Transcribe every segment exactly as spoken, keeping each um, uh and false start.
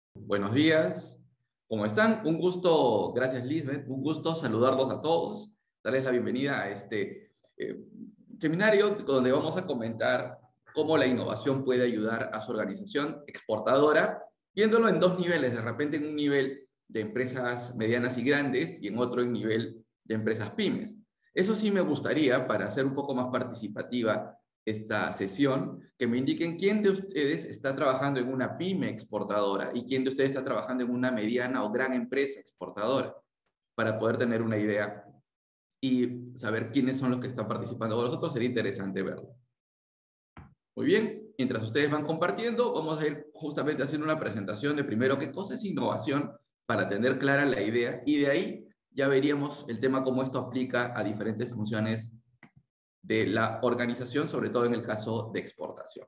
Buenos días, ¿cómo están? Un gusto, gracias Lisbeth, un gusto saludarlos a todos, darles la bienvenida a este eh, seminario donde vamos a comentar cómo la innovación puede ayudar a su organización exportadora, viéndolo en dos niveles, de repente en un nivel de empresas medianas y grandes y en otro en nivel de empresas pymes. Eso sí me gustaría, para hacer un poco más participativa esta sesión, que me indiquen quién de ustedes está trabajando en una pyme exportadora y quién de ustedes está trabajando en una mediana o gran empresa exportadora, para poder tener una idea y saber quiénes son los que están participando con nosotros. Sería interesante verlo. Muy bien, mientras ustedes van compartiendo, vamos a ir justamente haciendo una presentación de primero qué cosa es innovación para tener clara la idea, y de ahí ya veríamos el tema cómo esto aplica a diferentes funciones de la organización, sobre todo en el caso de exportación.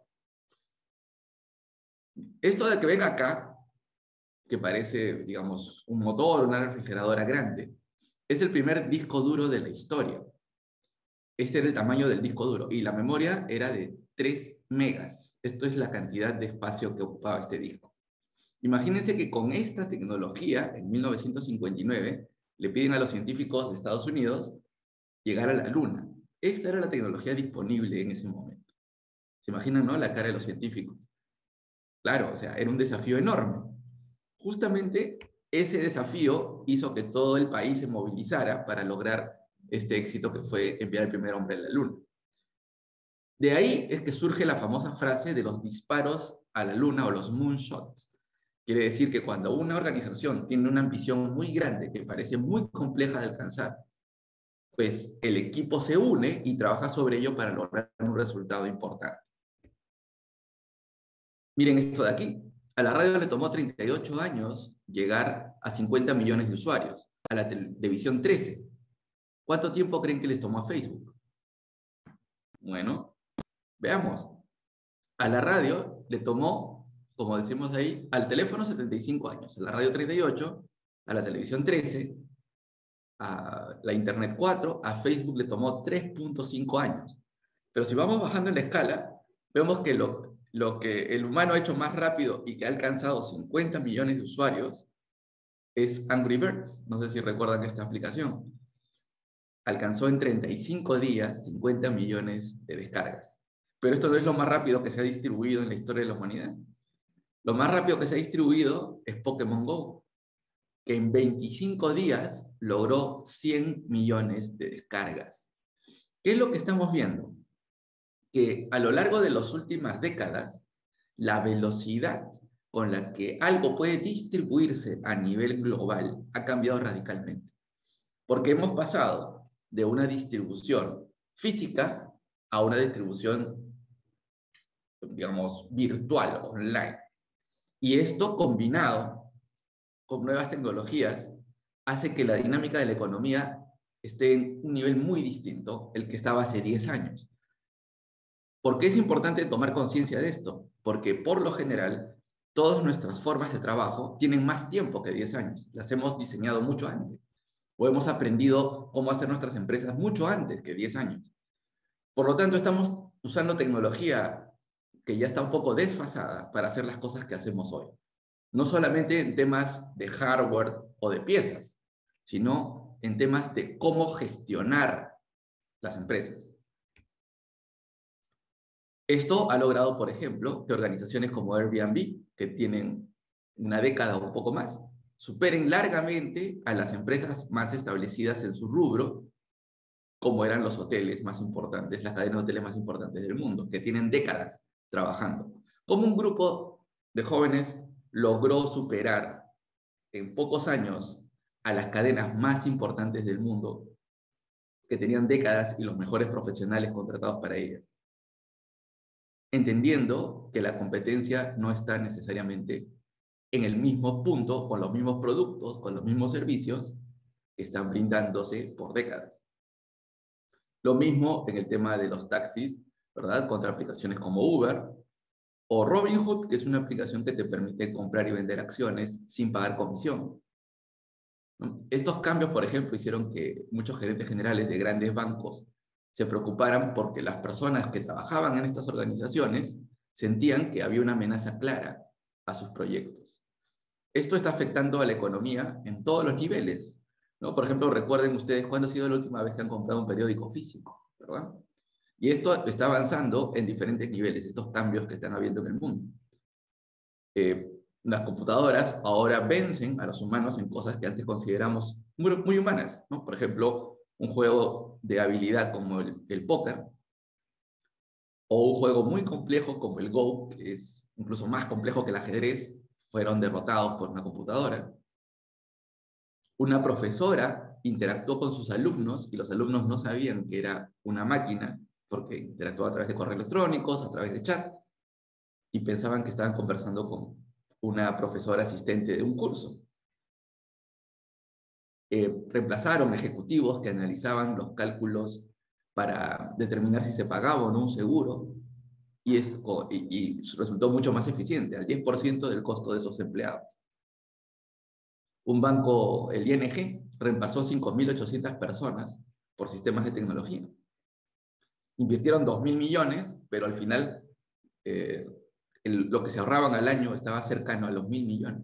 Esto de que ven acá, que parece, digamos, un motor, una refrigeradora grande, es el primer disco duro de la historia. Este era el tamaño del disco duro y la memoria era de tres megas. Esto es la cantidad de espacio que ocupaba este disco. Imagínense que con esta tecnología, en mil novecientos cincuenta y nueve, le piden a los científicos de Estados Unidos llegar a la Luna. Esta era la tecnología disponible en ese momento. ¿Se imaginan, no? La cara de los científicos. Claro, o sea, era un desafío enorme. Justamente ese desafío hizo que todo el país se movilizara para lograr este éxito que fue enviar el primer hombre a la Luna. De ahí es que surge la famosa frase de los disparos a la Luna o los moonshots. Quiere decir que cuando una organización tiene una ambición muy grande que parece muy compleja de alcanzar, pues el equipo se une y trabaja sobre ello para lograr un resultado importante. Miren esto de aquí. A la radio le tomó treinta y ocho años llegar a cincuenta millones de usuarios. A la televisión trece. ¿Cuánto tiempo creen que les tomó a Facebook? Bueno, veamos. A la radio le tomó, como decimos ahí, al teléfono setenta y cinco años, a la radio treinta y ocho, a la televisión trece, a la internet cuatro, a Facebook le tomó tres punto cinco años. Pero si vamos bajando en la escala, vemos que lo, lo que el humano ha hecho más rápido y que ha alcanzado cincuenta millones de usuarios es Angry Birds. No sé si recuerdan esta aplicación. Alcanzó en treinta y cinco días cincuenta millones de descargas. Pero esto no es lo más rápido que se ha distribuido en la historia de la humanidad. Lo más rápido que se ha distribuido es Pokémon Go, que en veinticinco días logró cien millones de descargas. ¿Qué es lo que estamos viendo? Que a lo largo de las últimas décadas, la velocidad con la que algo puede distribuirse a nivel global ha cambiado radicalmente. Porque hemos pasado de una distribución física a una distribución, digamos, virtual, online. Y esto combinado con nuevas tecnologías hace que la dinámica de la economía esté en un nivel muy distinto el que estaba hace diez años. ¿Por qué es importante tomar conciencia de esto? Porque por lo general, todas nuestras formas de trabajo tienen más tiempo que diez años. Las hemos diseñado mucho antes. O hemos aprendido cómo hacer nuestras empresas mucho antes que diez años. Por lo tanto, estamos usando tecnología que ya está un poco desfasada para hacer las cosas que hacemos hoy. No solamente en temas de hardware o de piezas, sino en temas de cómo gestionar las empresas. Esto ha logrado, por ejemplo, que organizaciones como Airbnb, que tienen una década o un poco más, superen largamente a las empresas más establecidas en su rubro, como eran los hoteles más importantes, las cadenas de hoteles más importantes del mundo, que tienen décadas trabajando. Como un grupo de jóvenes logró superar en pocos años a las cadenas más importantes del mundo, que tenían décadas y los mejores profesionales contratados para ellas, entendiendo que la competencia no está necesariamente en el mismo punto, con los mismos productos, con los mismos servicios que están brindándose por décadas. Lo mismo en el tema de los taxis, ¿verdad? Contra aplicaciones como Uber o Robinhood, que es una aplicación que te permite comprar y vender acciones sin pagar comisión, ¿no? Estos cambios, por ejemplo, hicieron que muchos gerentes generales de grandes bancos se preocuparan porque las personas que trabajaban en estas organizaciones sentían que había una amenaza clara a sus proyectos. Esto está afectando a la economía en todos los niveles, ¿no? Por ejemplo, recuerden ustedes cuándo ha sido la última vez que han comprado un periódico físico, ¿verdad? Y esto está avanzando en diferentes niveles, estos cambios que están habiendo en el mundo. Eh, las computadoras ahora vencen a los humanos en cosas que antes consideramos muy, muy humanas, ¿no? Por ejemplo, un juego de habilidad como el, el póker, o un juego muy complejo como el Go, que es incluso más complejo que el ajedrez, fueron derrotados por una computadora. Una profesora interactuó con sus alumnos y los alumnos no sabían que era una máquina porque interactuaba a través de correos electrónicos, a través de chat, y pensaban que estaban conversando con una profesora asistente de un curso. Eh, reemplazaron ejecutivos que analizaban los cálculos para determinar si se pagaba o no un seguro, y, es, y, y resultó mucho más eficiente, al diez por ciento del costo de esos empleados. Un banco, el I N G, reemplazó cinco mil ochocientas personas por sistemas de tecnología. Invirtieron dos mil millones, pero al final eh, el, lo que se ahorraban al año estaba cercano a los mil millones.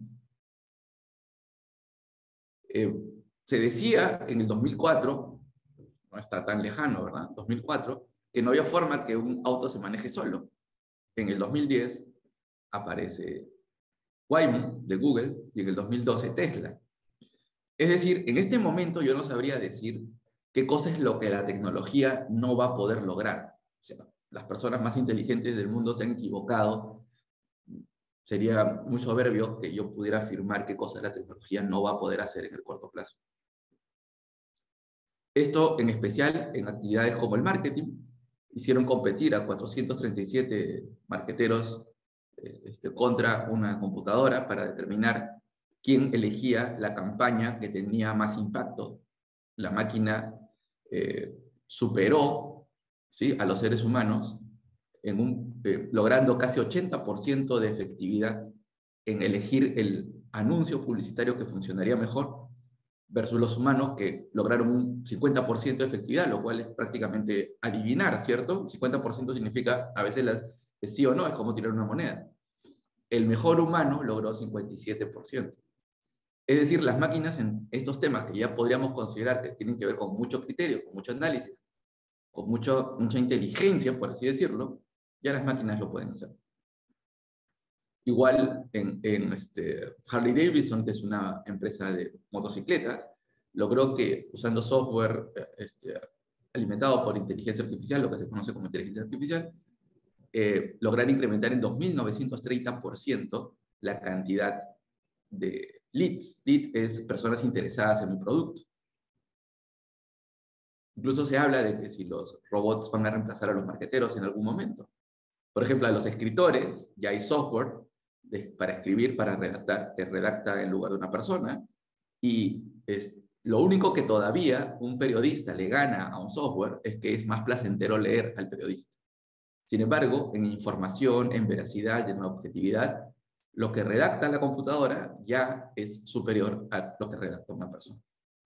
Eh, se decía en el dos mil cuatro, no está tan lejano, ¿verdad? dos mil cuatro, que no había forma que un auto se maneje solo. En el dos mil diez aparece Waymo de Google y en el dos mil doce Tesla. Es decir, en este momento yo no sabría decir qué cosa es lo que la tecnología no va a poder lograr. O sea, las personas más inteligentes del mundo se han equivocado. Sería muy soberbio que yo pudiera afirmar qué cosas la tecnología no va a poder hacer en el corto plazo. Esto en especial en actividades como el marketing. Hicieron competir a cuatrocientos treinta y siete marketeros este, contra una computadora para determinar quién elegía la campaña que tenía más impacto. La máquina eh, superó, ¿sí?, a los seres humanos, en un, eh, logrando casi ochenta por ciento de efectividad en elegir el anuncio publicitario que funcionaría mejor, versus los humanos que lograron un cincuenta por ciento de efectividad, lo cual es prácticamente adivinar, ¿cierto? cincuenta por ciento significa a veces la, sí o no, es como tirar una moneda. El mejor humano logró cincuenta y siete por ciento. Es decir, las máquinas en estos temas que ya podríamos considerar que tienen que ver con mucho criterio, con mucho análisis, con mucho, mucha inteligencia, por así decirlo, ya las máquinas lo pueden hacer. Igual en, en este, Harley Davidson, que es una empresa de motocicletas, logró que usando software este, alimentado por inteligencia artificial, lo que se conoce como inteligencia artificial, eh, lograr incrementar en dos mil novecientos treinta por ciento la cantidad de leads. Lead es personas interesadas en mi producto. Incluso se habla de que si los robots van a reemplazar a los marqueteros en algún momento. Por ejemplo, a los escritores ya hay software de, para escribir, para redactar, que redacta en lugar de una persona, y es, lo único que todavía un periodista le gana a un software es que es más placentero leer al periodista. Sin embargo, en información, en veracidad y en objetividad, lo que redacta la computadora ya es superior a lo que redacta una persona.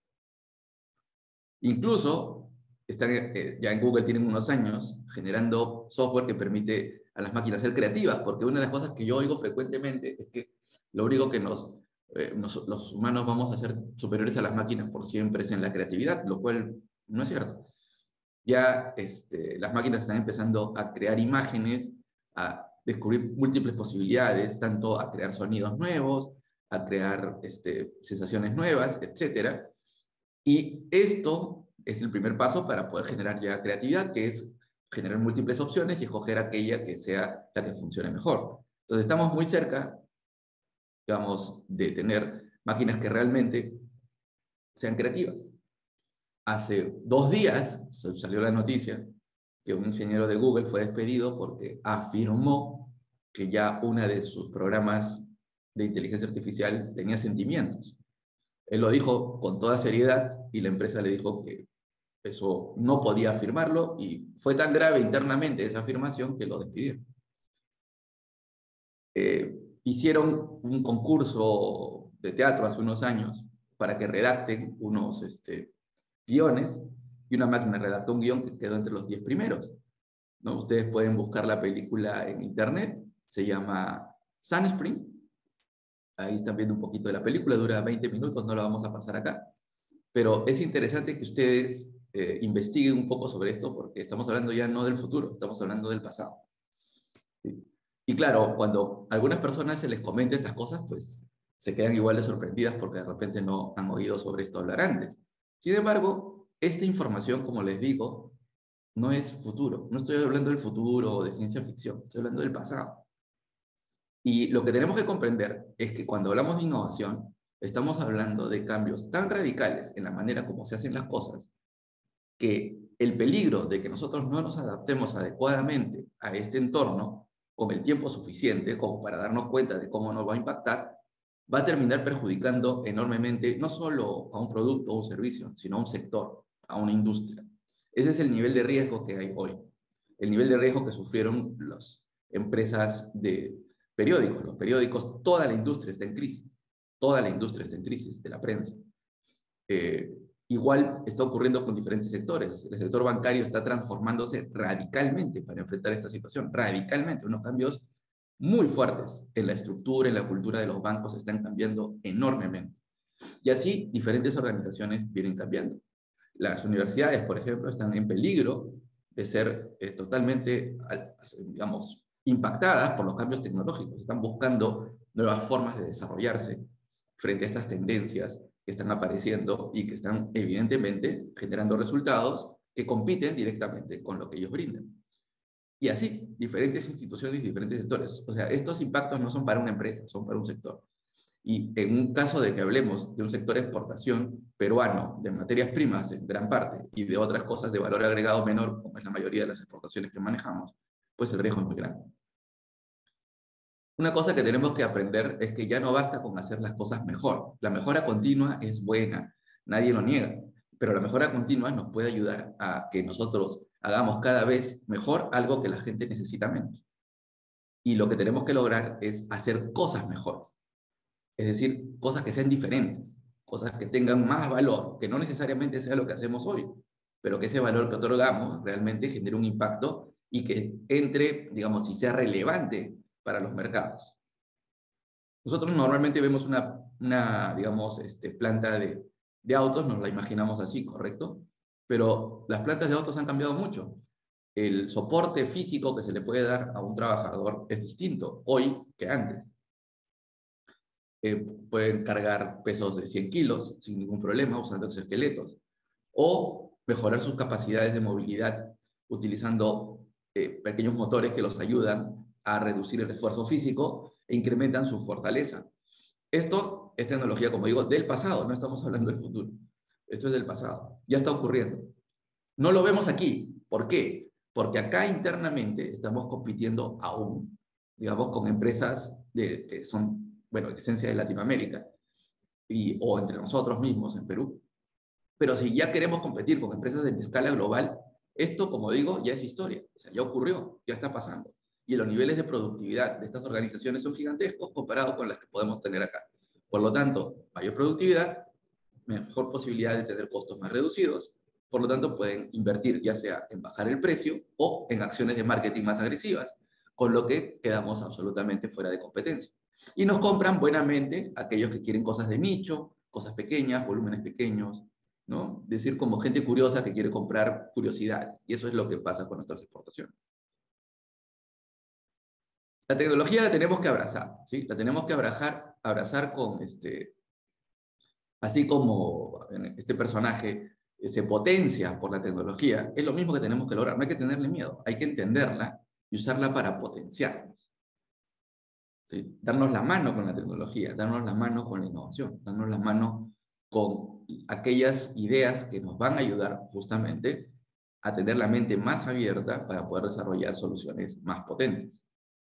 Incluso, están, eh, ya en Google tienen unos años generando software que permite a las máquinas ser creativas, porque una de las cosas que yo oigo frecuentemente es que lo único que nos, eh, nos, los humanos vamos a ser superiores a las máquinas por siempre es en la creatividad, lo cual no es cierto. Ya este, las máquinas están empezando a crear imágenes, a descubrir múltiples posibilidades, tanto a crear sonidos nuevos, a crear este, sensaciones nuevas, etcétera. Y esto es el primer paso para poder generar ya creatividad, que es generar múltiples opciones y escoger aquella que sea la que funcione mejor. Entonces estamos muy cerca, digamos, de tener máquinas que realmente sean creativas. Hace dos días salió la noticia que un ingeniero de Google fue despedido porque afirmó que ya una de sus programas de inteligencia artificial tenía sentimientos. Él lo dijo con toda seriedad y la empresa le dijo que eso no podía afirmarlo y fue tan grave internamente esa afirmación que lo despidieron. Eh, hicieron un concurso de teatro hace unos años para que redacten unos este, guiones y una máquina redactó un guión que quedó entre los diez primeros, ¿no? Ustedes pueden buscar la película en internet, se llama Sunspring, Ahí están viendo un poquito de la película, dura veinte minutos, no la vamos a pasar acá. Pero es interesante que ustedes eh, investiguen un poco sobre esto porque estamos hablando ya no del futuro, estamos hablando del pasado. ¿Sí? Y claro, cuando a algunas personas se les comenta estas cosas, pues se quedan igual de sorprendidas porque de repente no han oído sobre esto hablar antes. Sin embargo, esta información, como les digo, no es futuro. No estoy hablando del futuro o de ciencia ficción, estoy hablando del pasado. Y lo que tenemos que comprender es que cuando hablamos de innovación, estamos hablando de cambios tan radicales en la manera como se hacen las cosas, que el peligro de que nosotros no nos adaptemos adecuadamente a este entorno con el tiempo suficiente como para darnos cuenta de cómo nos va a impactar, va a terminar perjudicando enormemente no solo a un producto o un servicio, sino a un sector, a una industria. Ese es el nivel de riesgo que hay hoy. El nivel de riesgo que sufrieron las empresas de periódicos. Los periódicos, toda la industria está en crisis. Toda la industria está en crisis, de la prensa. Eh, igual está ocurriendo con diferentes sectores. El sector bancario está transformándose radicalmente para enfrentar esta situación. Radicalmente. Unos cambios muy fuertes en la estructura, en la cultura de los bancos están cambiando enormemente. Y así diferentes organizaciones vienen cambiando. Las universidades, por ejemplo, están en peligro de ser eh, totalmente, digamos, impactadas por los cambios tecnológicos. Están buscando nuevas formas de desarrollarse frente a estas tendencias que están apareciendo y que están evidentemente generando resultados que compiten directamente con lo que ellos brindan. Y así, diferentes instituciones y diferentes sectores. O sea, estos impactos no son para una empresa, son para un sector. Y en un caso de que hablemos de un sector de exportación peruano de materias primas en gran parte y de otras cosas de valor agregado menor, como es la mayoría de las exportaciones que manejamos, pues el riesgo es muy grande. Una cosa que tenemos que aprender es que ya no basta con hacer las cosas mejor. La mejora continua es buena, nadie lo niega, pero la mejora continua nos puede ayudar a que nosotros hagamos cada vez mejor algo que la gente necesita menos. Y lo que tenemos que lograr es hacer cosas mejores. Es decir, cosas que sean diferentes, cosas que tengan más valor, que no necesariamente sea lo que hacemos hoy, pero que ese valor que otorgamos realmente genere un impacto y que entre, digamos, y sea relevante para los mercados. Nosotros normalmente vemos una, una digamos, este, planta de, de autos, nos la imaginamos así, ¿correcto? Pero las plantas de autos han cambiado mucho. El soporte físico que se le puede dar a un trabajador es distinto hoy que antes. Eh, pueden cargar pesos de cien kilos sin ningún problema usando exoesqueletos, o mejorar sus capacidades de movilidad utilizando eh, pequeños motores que los ayudan a reducir el esfuerzo físico e incrementan su fortaleza. Esto es tecnología, como digo, del pasado, no estamos hablando del futuro. Esto es del pasado, ya está ocurriendo. No lo vemos aquí. ¿Por qué? Porque acá internamente estamos compitiendo aún, digamos, con empresas de, que son, bueno, en esencia de Latinoamérica, y, o entre nosotros mismos en Perú. Pero si ya queremos competir con empresas de escala global, esto, como digo, ya es historia. O sea, ya ocurrió, ya está pasando. Y los niveles de productividad de estas organizaciones son gigantescos comparados con las que podemos tener acá. Por lo tanto, mayor productividad, mejor posibilidad de tener costos más reducidos. Por lo tanto, pueden invertir ya sea en bajar el precio o en acciones de marketing más agresivas, con lo que quedamos absolutamente fuera de competencia. Y nos compran buenamente aquellos que quieren cosas de nicho, cosas pequeñas, volúmenes pequeños, ¿no? Es decir, como gente curiosa que quiere comprar curiosidades. Y eso es lo que pasa con nuestras exportaciones. La tecnología la tenemos que abrazar, ¿sí? La tenemos que abrazar, abrazar con este, así como este personaje se potencia por la tecnología, es lo mismo que tenemos que lograr. No hay que tenerle miedo, hay que entenderla y usarla para potenciarnos. ¿Sí? Darnos la mano con la tecnología, darnos la mano con la innovación, darnos la mano con aquellas ideas que nos van a ayudar justamente a tener la mente más abierta para poder desarrollar soluciones más potentes.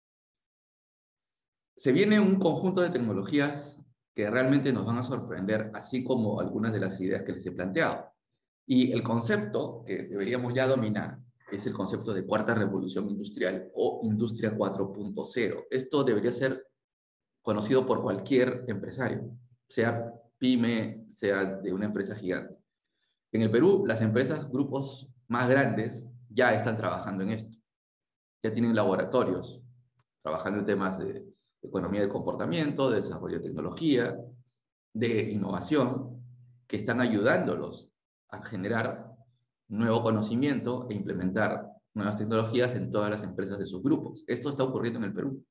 Se viene un conjunto de tecnologías que realmente nos van a sorprender, así como algunas de las ideas que les he planteado. Y el concepto que deberíamos ya dominar es el concepto de cuarta revolución industrial o industria cuatro punto cero. Esto debería ser conocido por cualquier empresario, sea pyme, sea de una empresa gigante. En el Perú, las empresas, grupos más grandes, ya están trabajando en esto. Ya tienen laboratorios trabajando en temas de economía del comportamiento, de desarrollo de tecnología, de innovación, que están ayudándolos a generar nuevo conocimiento e implementar nuevas tecnologías en todas las empresas de sus grupos. Esto está ocurriendo en el Perú.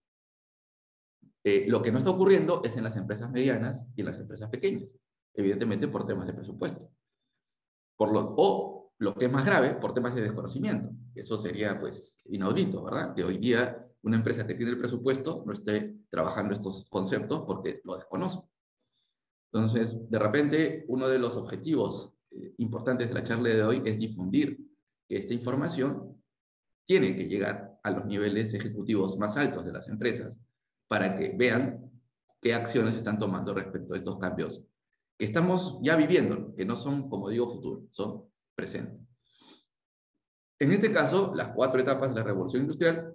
Eh, lo que no está ocurriendo es en las empresas medianas y en las empresas pequeñas, evidentemente por temas de presupuesto. Por lo, o, lo que es más grave, por temas de desconocimiento. Eso sería, pues, inaudito, ¿verdad? Que hoy día una empresa que tiene el presupuesto no esté trabajando estos conceptos porque lo desconoce. Entonces, de repente, uno de los objetivos eh, importantes de la charla de hoy es difundir que esta información tiene que llegar a los niveles ejecutivos más altos de las empresas para que vean qué acciones están tomando respecto a estos cambios que estamos ya viviendo, que no son, como digo, futuro, son presente. En este caso, las cuatro etapas de la revolución industrial,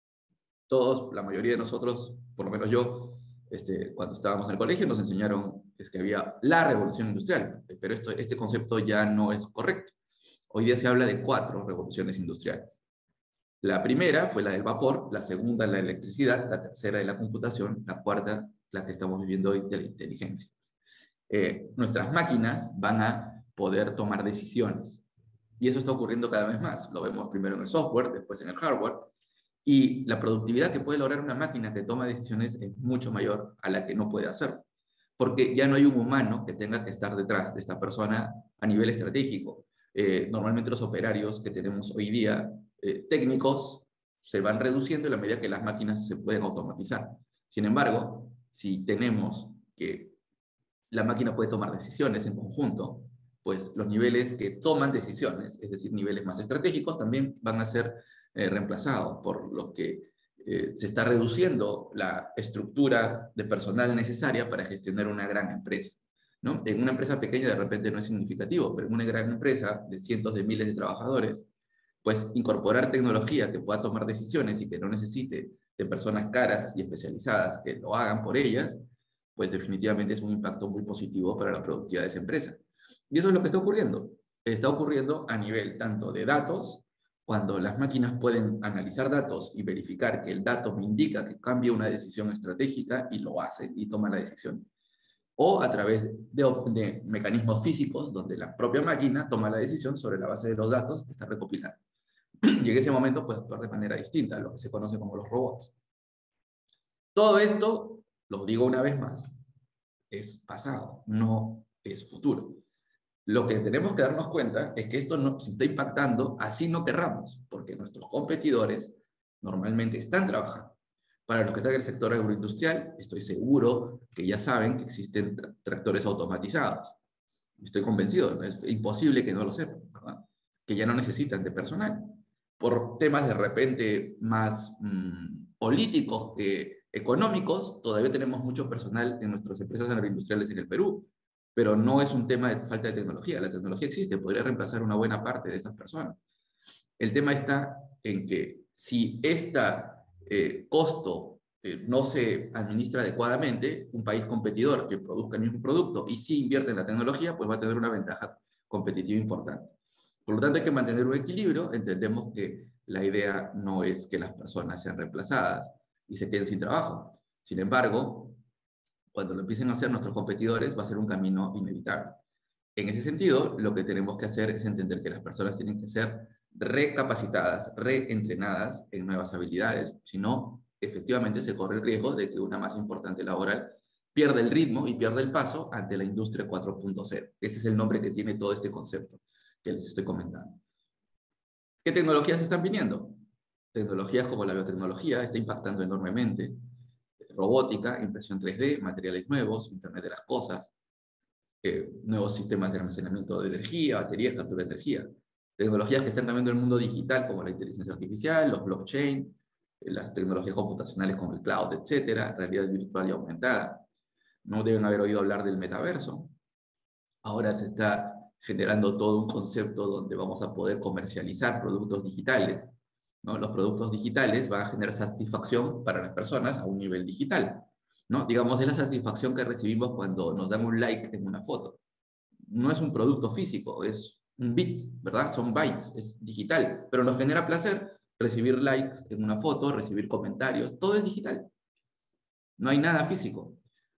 todos, la mayoría de nosotros, por lo menos yo, este, cuando estábamos en el colegio, nos enseñaron es que había la revolución industrial, pero esto, este concepto ya no es correcto. Hoy día se habla de cuatro revoluciones industriales. La primera fue la del vapor, la segunda la electricidad, la tercera de la computación, la cuarta la que estamos viviendo hoy de la inteligencia. Eh, nuestras máquinas van a poder tomar decisiones. Y eso está ocurriendo cada vez más. Lo vemos primero en el software, después en el hardware. Y la productividad que puede lograr una máquina que toma decisiones es mucho mayor a la que no puede hacerlo. Porque ya no hay un humano que tenga que estar detrás de esta persona a nivel estratégico. Eh, normalmente los operarios que tenemos hoy día, eh, técnicos, se van reduciendo en la medida que las máquinas se pueden automatizar. Sin embargo, si tenemos que la máquina puede tomar decisiones en conjunto, pues los niveles que toman decisiones, es decir, niveles más estratégicos, también van a ser eh, reemplazados, por lo que eh, se está reduciendo la estructura de personal necesaria para gestionar una gran empresa, ¿no? En una empresa pequeña de repente no es significativo, pero en una gran empresa de cientos de miles de trabajadores, pues incorporar tecnología que pueda tomar decisiones y que no necesite de personas caras y especializadas que lo hagan por ellas, pues definitivamente es un impacto muy positivo para la productividad de esa empresa. Y eso es lo que está ocurriendo. Está ocurriendo a nivel tanto de datos, cuando las máquinas pueden analizar datos y verificar que el dato me indica que cambia una decisión estratégica y lo hace y toma la decisión. O a través de, de mecanismos físicos donde la propia máquina toma la decisión sobre la base de los datos que está recopilando. Y en ese momento puede actuar de manera distinta, lo que se conoce como los robots. Todo esto, lo digo una vez más, es pasado, no es futuro. Lo que tenemos que darnos cuenta es que esto nos está impactando así no querramos, porque nuestros competidores normalmente están trabajando. Para los que están en el sector agroindustrial, estoy seguro que ya saben que existen tra tractores automatizados. Estoy convencido, ¿no? Es imposible que no lo sepan, ¿verdad? Que ya no necesitan de personal. Por temas de repente más mmm, políticos que económicos, todavía tenemos mucho personal en nuestras empresas agroindustriales en el Perú, pero no es un tema de falta de tecnología. La tecnología existe, podría reemplazar una buena parte de esas personas. El tema está en que si este eh, costo eh, no se administra adecuadamente, un país competidor que produzca el mismo producto y sí invierte en la tecnología, pues va a tener una ventaja competitiva importante. Por lo tanto, hay que mantener un equilibrio. Entendemos que la idea no es que las personas sean reemplazadas y se queden sin trabajo. Sin embargo, cuando lo empiecen a hacer nuestros competidores, va a ser un camino inevitable. En ese sentido, lo que tenemos que hacer es entender que las personas tienen que ser recapacitadas, reentrenadas en nuevas habilidades, si no, efectivamente se corre el riesgo de que una masa importante laboral pierda el ritmo y pierda el paso ante la industria cuatro punto cero. Ese es el nombre que tiene todo este concepto que les estoy comentando. ¿Qué tecnologías están viniendo? Tecnologías como la biotecnología está impactando enormemente. Robótica, impresión tres D, materiales nuevos, Internet de las cosas, eh, nuevos sistemas de almacenamiento de energía, baterías, captura de energía. Tecnologías que están cambiando el mundo digital como la inteligencia artificial, los blockchain, eh, las tecnologías computacionales como el cloud, etcétera, realidad virtual y aumentada. No deben haber oído hablar del metaverso. Ahora se está generando todo un concepto donde vamos a poder comercializar productos digitales, ¿no? Los productos digitales van a generar satisfacción para las personas a un nivel digital, ¿no? Digamos, es la satisfacción que recibimos cuando nos dan un like en una foto. No es un producto físico, es un bit, ¿verdad? Son bytes, es digital, pero nos genera placer recibir likes en una foto, recibir comentarios, todo es digital. No hay nada físico.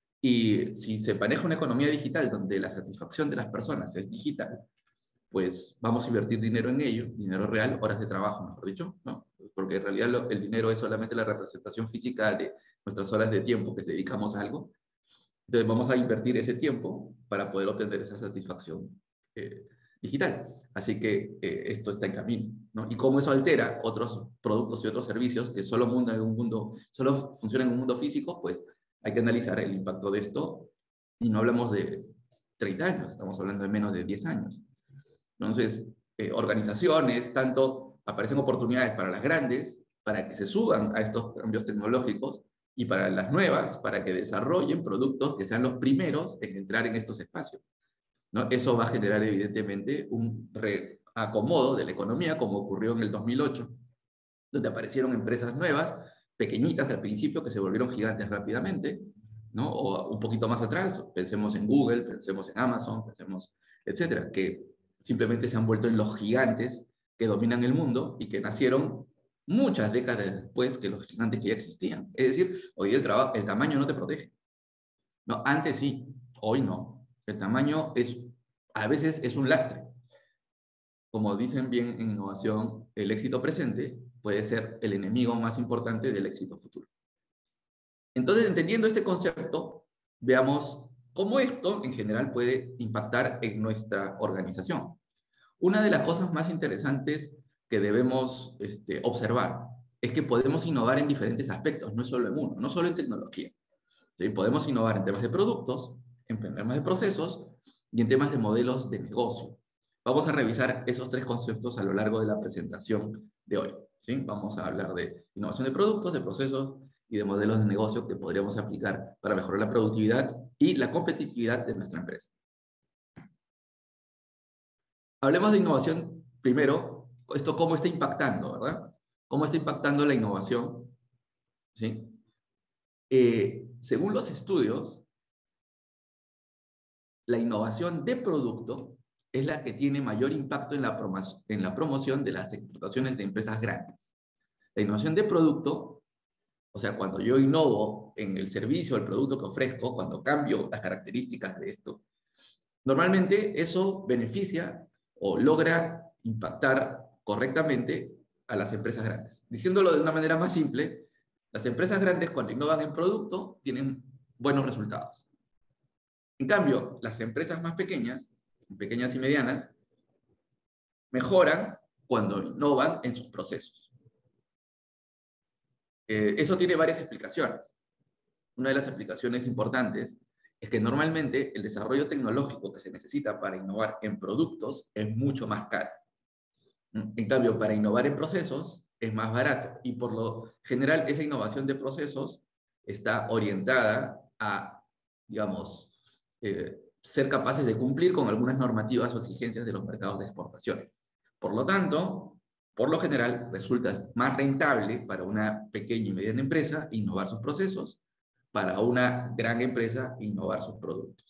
Y si se maneja una economía digital donde la satisfacción de las personas es digital, pues vamos a invertir dinero en ello, dinero real, horas de trabajo, mejor dicho, ¿no? Porque en realidad lo, el dinero es solamente la representación física de nuestras horas de tiempo que dedicamos a algo. Entonces vamos a invertir ese tiempo para poder obtener esa satisfacción eh, digital. Así que eh, esto está en camino, ¿no? Y cómo eso altera otros productos y otros servicios que solo, mundo en un mundo, solo funcionan en un mundo físico, pues hay que analizar el impacto de esto. Y no hablamos de treinta años, estamos hablando de menos de diez años. Entonces, eh, organizaciones, tanto aparecen oportunidades para las grandes, para que se suban a estos cambios tecnológicos, y para las nuevas, para que desarrollen productos que sean los primeros en entrar en estos espacios, ¿no? Eso va a generar evidentemente un reacomodo de la economía, como ocurrió en el dos mil ocho, donde aparecieron empresas nuevas, pequeñitas al principio, que se volvieron gigantes rápidamente, ¿no? O un poquito más atrás, pensemos en Google, pensemos en Amazon, pensemos, etcétera, que simplemente se han vuelto en los gigantes que dominan el mundo y que nacieron muchas décadas después que los gigantes que ya existían. Es decir, hoy el, trabajo, el tamaño no te protege. No, antes sí, hoy no. El tamaño es, a veces es un lastre. Como dicen bien en innovación, el éxito presente puede ser el enemigo más importante del éxito futuro. Entonces, entendiendo este concepto, veamos cómo esto en general puede impactar en nuestra organización. Una de las cosas más interesantes que debemos este, observar es que podemos innovar en diferentes aspectos, no solo en uno, no solo en tecnología. ¿Sí? Podemos innovar en temas de productos, en temas de procesos y en temas de modelos de negocio. Vamos a revisar esos tres conceptos a lo largo de la presentación de hoy. ¿Sí? Vamos a hablar de innovación de productos, de procesos y de modelos de negocio que podríamos aplicar para mejorar la productividad y la competitividad de nuestra empresa. Hablemos de innovación primero, esto cómo está impactando, ¿verdad? ¿Cómo está impactando la innovación? ¿Sí? Eh, según los estudios, la innovación de producto es la que tiene mayor impacto en la, en la promoción de las exportaciones de empresas grandes. La innovación de producto, o sea, cuando yo innovo en el servicio, el producto que ofrezco, cuando cambio las características de esto, normalmente eso beneficia o logra impactar correctamente a las empresas grandes. Diciéndolo de una manera más simple, las empresas grandes cuando innovan en producto tienen buenos resultados. En cambio, las empresas más pequeñas, pequeñas y medianas, mejoran cuando innovan en sus procesos. Eh, eso tiene varias explicaciones. Una de las explicaciones importantes es que normalmente el desarrollo tecnológico que se necesita para innovar en productos es mucho más caro. En cambio, para innovar en procesos es más barato y por lo general esa innovación de procesos está orientada a, digamos, eh, ser capaces de cumplir con algunas normativas o exigencias de los mercados de exportación. Por lo tanto, por lo general, resulta más rentable para una pequeña y mediana empresa innovar sus procesos, para una gran empresa innovar sus productos.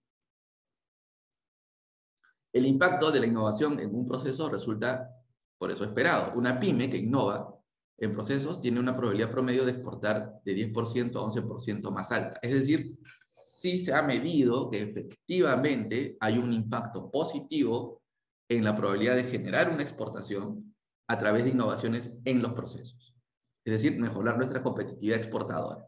El impacto de la innovación en un proceso resulta, por eso esperado. Una pyme que innova en procesos tiene una probabilidad promedio de exportar de diez por ciento a once por ciento más alta. Es decir, sí se ha medido que efectivamente hay un impacto positivo en la probabilidad de generar una exportación a través de innovaciones en los procesos. Es decir, mejorar nuestra competitividad exportadora.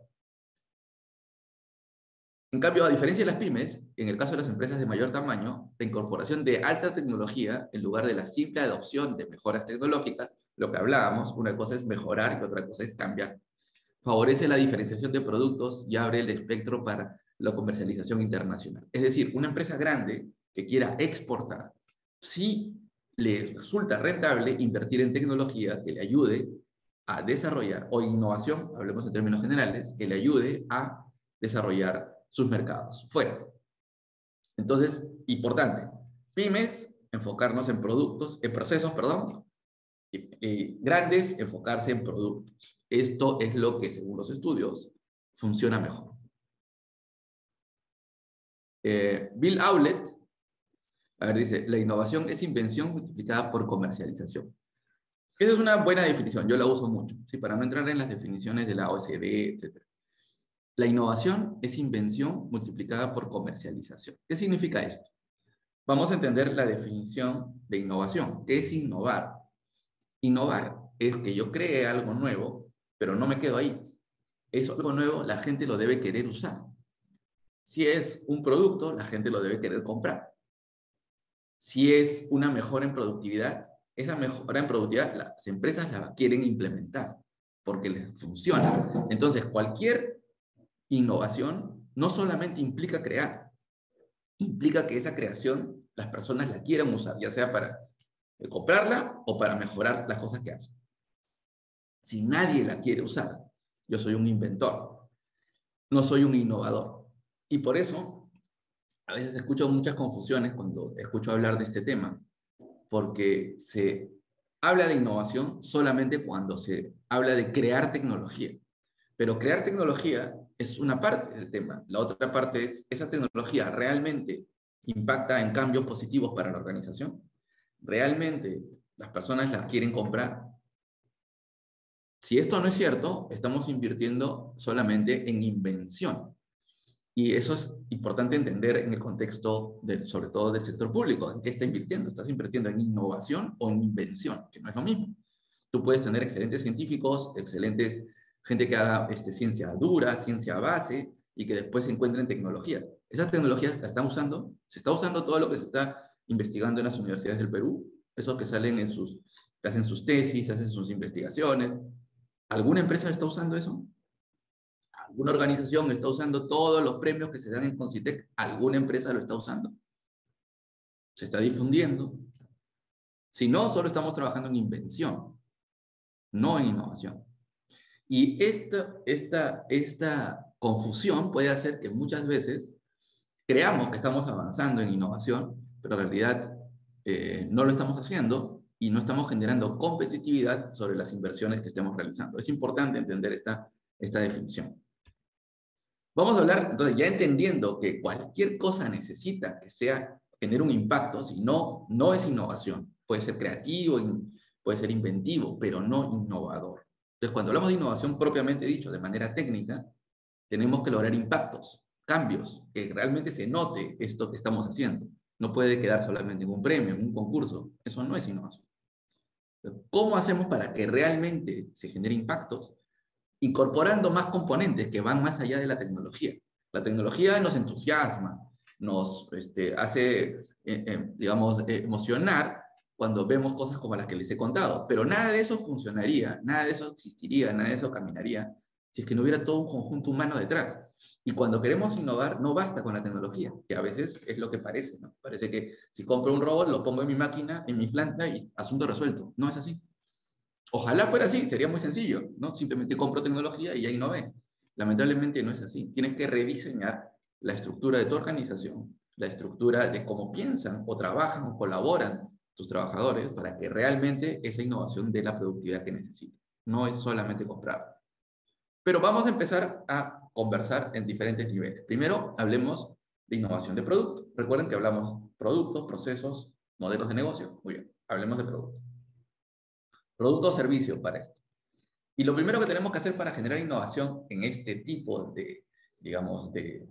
En cambio, a diferencia de las pymes, en el caso de las empresas de mayor tamaño, la incorporación de alta tecnología, en lugar de la simple adopción de mejoras tecnológicas, lo que hablábamos, una cosa es mejorar y otra cosa es cambiar, favorece la diferenciación de productos y abre el espectro para la comercialización internacional. Es decir, una empresa grande que quiera exportar, sí le resulta rentable invertir en tecnología que le ayude a desarrollar, o innovación, hablemos en términos generales, que le ayude a desarrollar sus mercados, fuera. Entonces, importante, pymes, enfocarnos en productos, en procesos, perdón, y, y grandes, enfocarse en productos. Esto es lo que, según los estudios, funciona mejor. Eh, Bill Hewlett, a ver, dice, la innovación es invención multiplicada por comercialización. Esa es una buena definición, yo la uso mucho, ¿sí? Para no entrar en las definiciones de la O E C D, etcétera. La innovación es invención multiplicada por comercialización. ¿Qué significa esto? Vamos a entender la definición de innovación. ¿Qué es innovar? Innovar es que yo cree algo nuevo, pero no me quedo ahí. Eso algo nuevo, la gente lo debe querer usar. Si es un producto, la gente lo debe querer comprar. Si es una mejora en productividad, esa mejora en productividad las empresas la quieren implementar porque les funciona. Entonces, cualquier innovación no solamente implica crear, implica que esa creación las personas la quieran usar, ya sea para comprarla o para mejorar las cosas que hacen. Si nadie la quiere usar, yo soy un inventor, no soy un innovador. Y por eso, a veces escucho muchas confusiones cuando escucho hablar de este tema, porque se habla de innovación solamente cuando se habla de crear tecnología. Pero crear tecnología es una parte del tema. La otra parte es, ¿esa tecnología realmente impacta en cambios positivos para la organización? ¿Realmente las personas la quieren comprar? Si esto no es cierto, estamos invirtiendo solamente en invención. Y eso es importante entender en el contexto, del, sobre todo del sector público. ¿En qué está invirtiendo? ¿Estás invirtiendo en innovación o en invención? Que no es lo mismo. Tú puedes tener excelentes científicos, excelentes gente que haga este, ciencia dura, ciencia base, y que después se encuentren tecnologías. ¿Esas tecnologías las están usando? ¿Se está usando todo lo que se está investigando en las universidades del Perú? Esos que salen en sus, que hacen sus tesis, hacen sus investigaciones. ¿Alguna empresa está usando eso? ¿Alguna organización está usando todos los premios que se dan en Concitec? ¿Alguna empresa lo está usando? ¿Se está difundiendo? Si no, solo estamos trabajando en invención, no en innovación. Y esta, esta, esta confusión puede hacer que muchas veces creamos que estamos avanzando en innovación, pero en realidad eh, no lo estamos haciendo y no estamos generando competitividad sobre las inversiones que estemos realizando. Es importante entender esta, esta definición. Vamos a hablar, entonces, ya entendiendo que cualquier cosa necesita que sea, tener un impacto, si no, no es innovación. Puede ser creativo, puede ser inventivo, pero no innovador. Entonces, cuando hablamos de innovación propiamente dicho, de manera técnica, tenemos que lograr impactos, cambios, que realmente se note esto que estamos haciendo. No puede quedar solamente en un premio, en un concurso. Eso no es innovación. ¿Cómo hacemos para que realmente se genere impactos? Incorporando más componentes que van más allá de la tecnología. La tecnología nos entusiasma, nos este, hace, eh, eh, digamos, eh, emocionar cuando vemos cosas como las que les he contado, pero nada de eso funcionaría, nada de eso existiría, nada de eso caminaría, si es que no hubiera todo un conjunto humano detrás. Y cuando queremos innovar, no basta con la tecnología, que a veces es lo que parece, ¿no? Parece que si compro un robot, lo pongo en mi máquina, en mi planta y asunto resuelto. No es así. Ojalá fuera así, sería muy sencillo, ¿no? Simplemente compro tecnología y ya innové. Lamentablemente no es así. Tienes que rediseñar la estructura de tu organización, la estructura de cómo piensan o trabajan o colaboran tus trabajadores para que realmente esa innovación dé la productividad que necesita. No es solamente comprar. Pero vamos a empezar a conversar en diferentes niveles. Primero, hablemos de innovación de producto. Recuerden que hablamos productos, procesos, modelos de negocio. Muy bien, hablemos de producto. Producto o servicio para esto. Y lo primero que tenemos que hacer para generar innovación en este tipo de, digamos, de,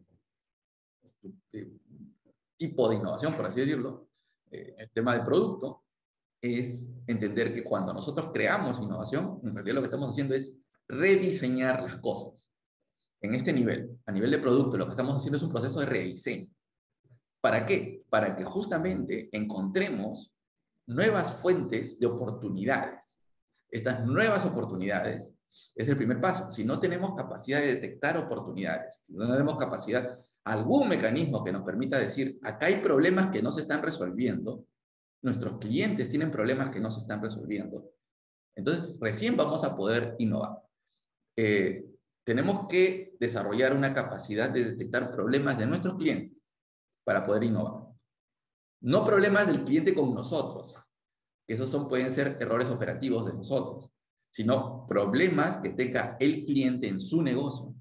de tipo de innovación, por así decirlo, eh, el tema del producto, es entender que cuando nosotros creamos innovación, en realidad lo que estamos haciendo es rediseñar las cosas. En este nivel, a nivel de producto, lo que estamos haciendo es un proceso de rediseño. ¿Para qué? Para que justamente encontremos nuevas fuentes de oportunidades. Estas nuevas oportunidades es el primer paso. Si no tenemos capacidad de detectar oportunidades, si no tenemos capacidad, algún mecanismo que nos permita decir, acá hay problemas que no se están resolviendo, nuestros clientes tienen problemas que no se están resolviendo, entonces recién vamos a poder innovar. Eh, tenemos que desarrollar una capacidad de detectar problemas de nuestros clientes para poder innovar. No problemas del cliente con nosotros, que esos son, pueden ser errores operativos de nosotros, sino problemas que tenga el cliente en su negocio.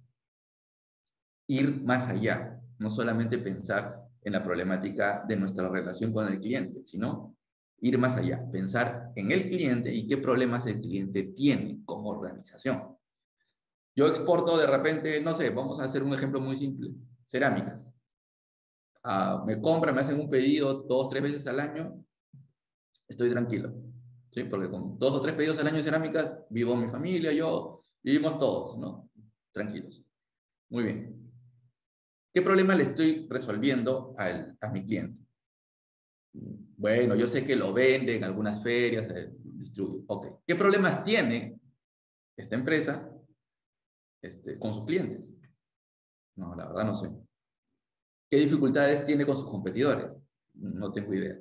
Ir más allá, no solamente pensar en la problemática de nuestra relación con el cliente, sino ir más allá, pensar en el cliente y qué problemas el cliente tiene como organización. Yo exporto de repente, no sé, vamos a hacer un ejemplo muy simple, cerámicas. Uh, me compran, me hacen un pedido dos, tres veces al año, estoy tranquilo, ¿sí? Porque con dos o tres pedidos al año de cerámicas, vivo mi familia, yo, vivimos todos, ¿no? Tranquilos. Muy bien. ¿Qué problema le estoy resolviendo al, a mi cliente? Bueno, yo sé que lo vende en algunas ferias, eh, distribuye. Ok. ¿Qué problemas tiene esta empresa este, con sus clientes? No, la verdad no sé. ¿Qué dificultades tiene con sus competidores? No tengo idea.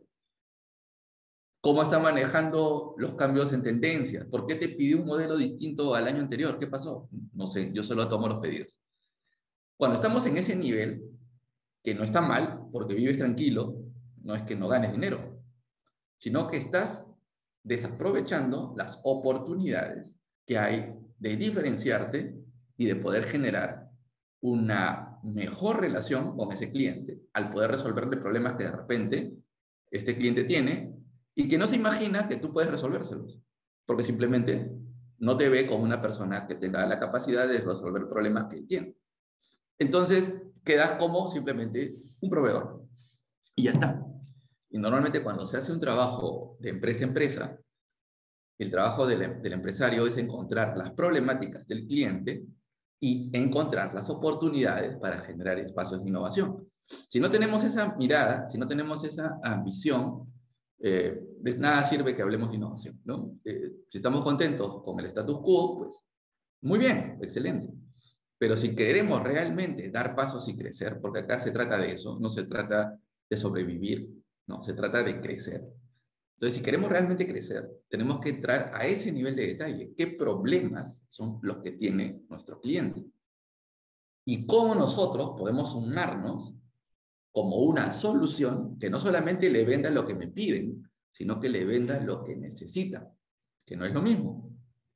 ¿Cómo está manejando los cambios en tendencias? ¿Por qué te pidió un modelo distinto al año anterior? ¿Qué pasó? No sé, yo solo tomo los pedidos. Cuando estamos en ese nivel, que no está mal, porque vives tranquilo, no es que no ganes dinero, sino que estás desaprovechando las oportunidades que hay de diferenciarte y de poder generar una mejor relación con ese cliente al poder resolverle problemas que de repente este cliente tiene y que no se imagina que tú puedes resolvérselos, porque simplemente no te ve como una persona que tenga la capacidad de resolver problemas que él tiene. Entonces, quedas como simplemente un proveedor y ya está. Y normalmente cuando se hace un trabajo de empresa a empresa, el trabajo del, del empresario es encontrar las problemáticas del cliente y encontrar las oportunidades para generar espacios de innovación. Si no tenemos esa mirada, si no tenemos esa ambición, eh, de nada sirve que hablemos de innovación, ¿no? Eh, si estamos contentos con el status quo, pues muy bien, excelente. Pero si queremos realmente dar pasos y crecer, porque acá se trata de eso, no se trata de sobrevivir, no, se trata de crecer. Entonces, si queremos realmente crecer, tenemos que entrar a ese nivel de detalle. ¿Qué problemas son los que tiene nuestro cliente? Y cómo nosotros podemos sumarnos como una solución que no solamente le venda lo que me piden, sino que le venda lo que necesita, que no es lo mismo.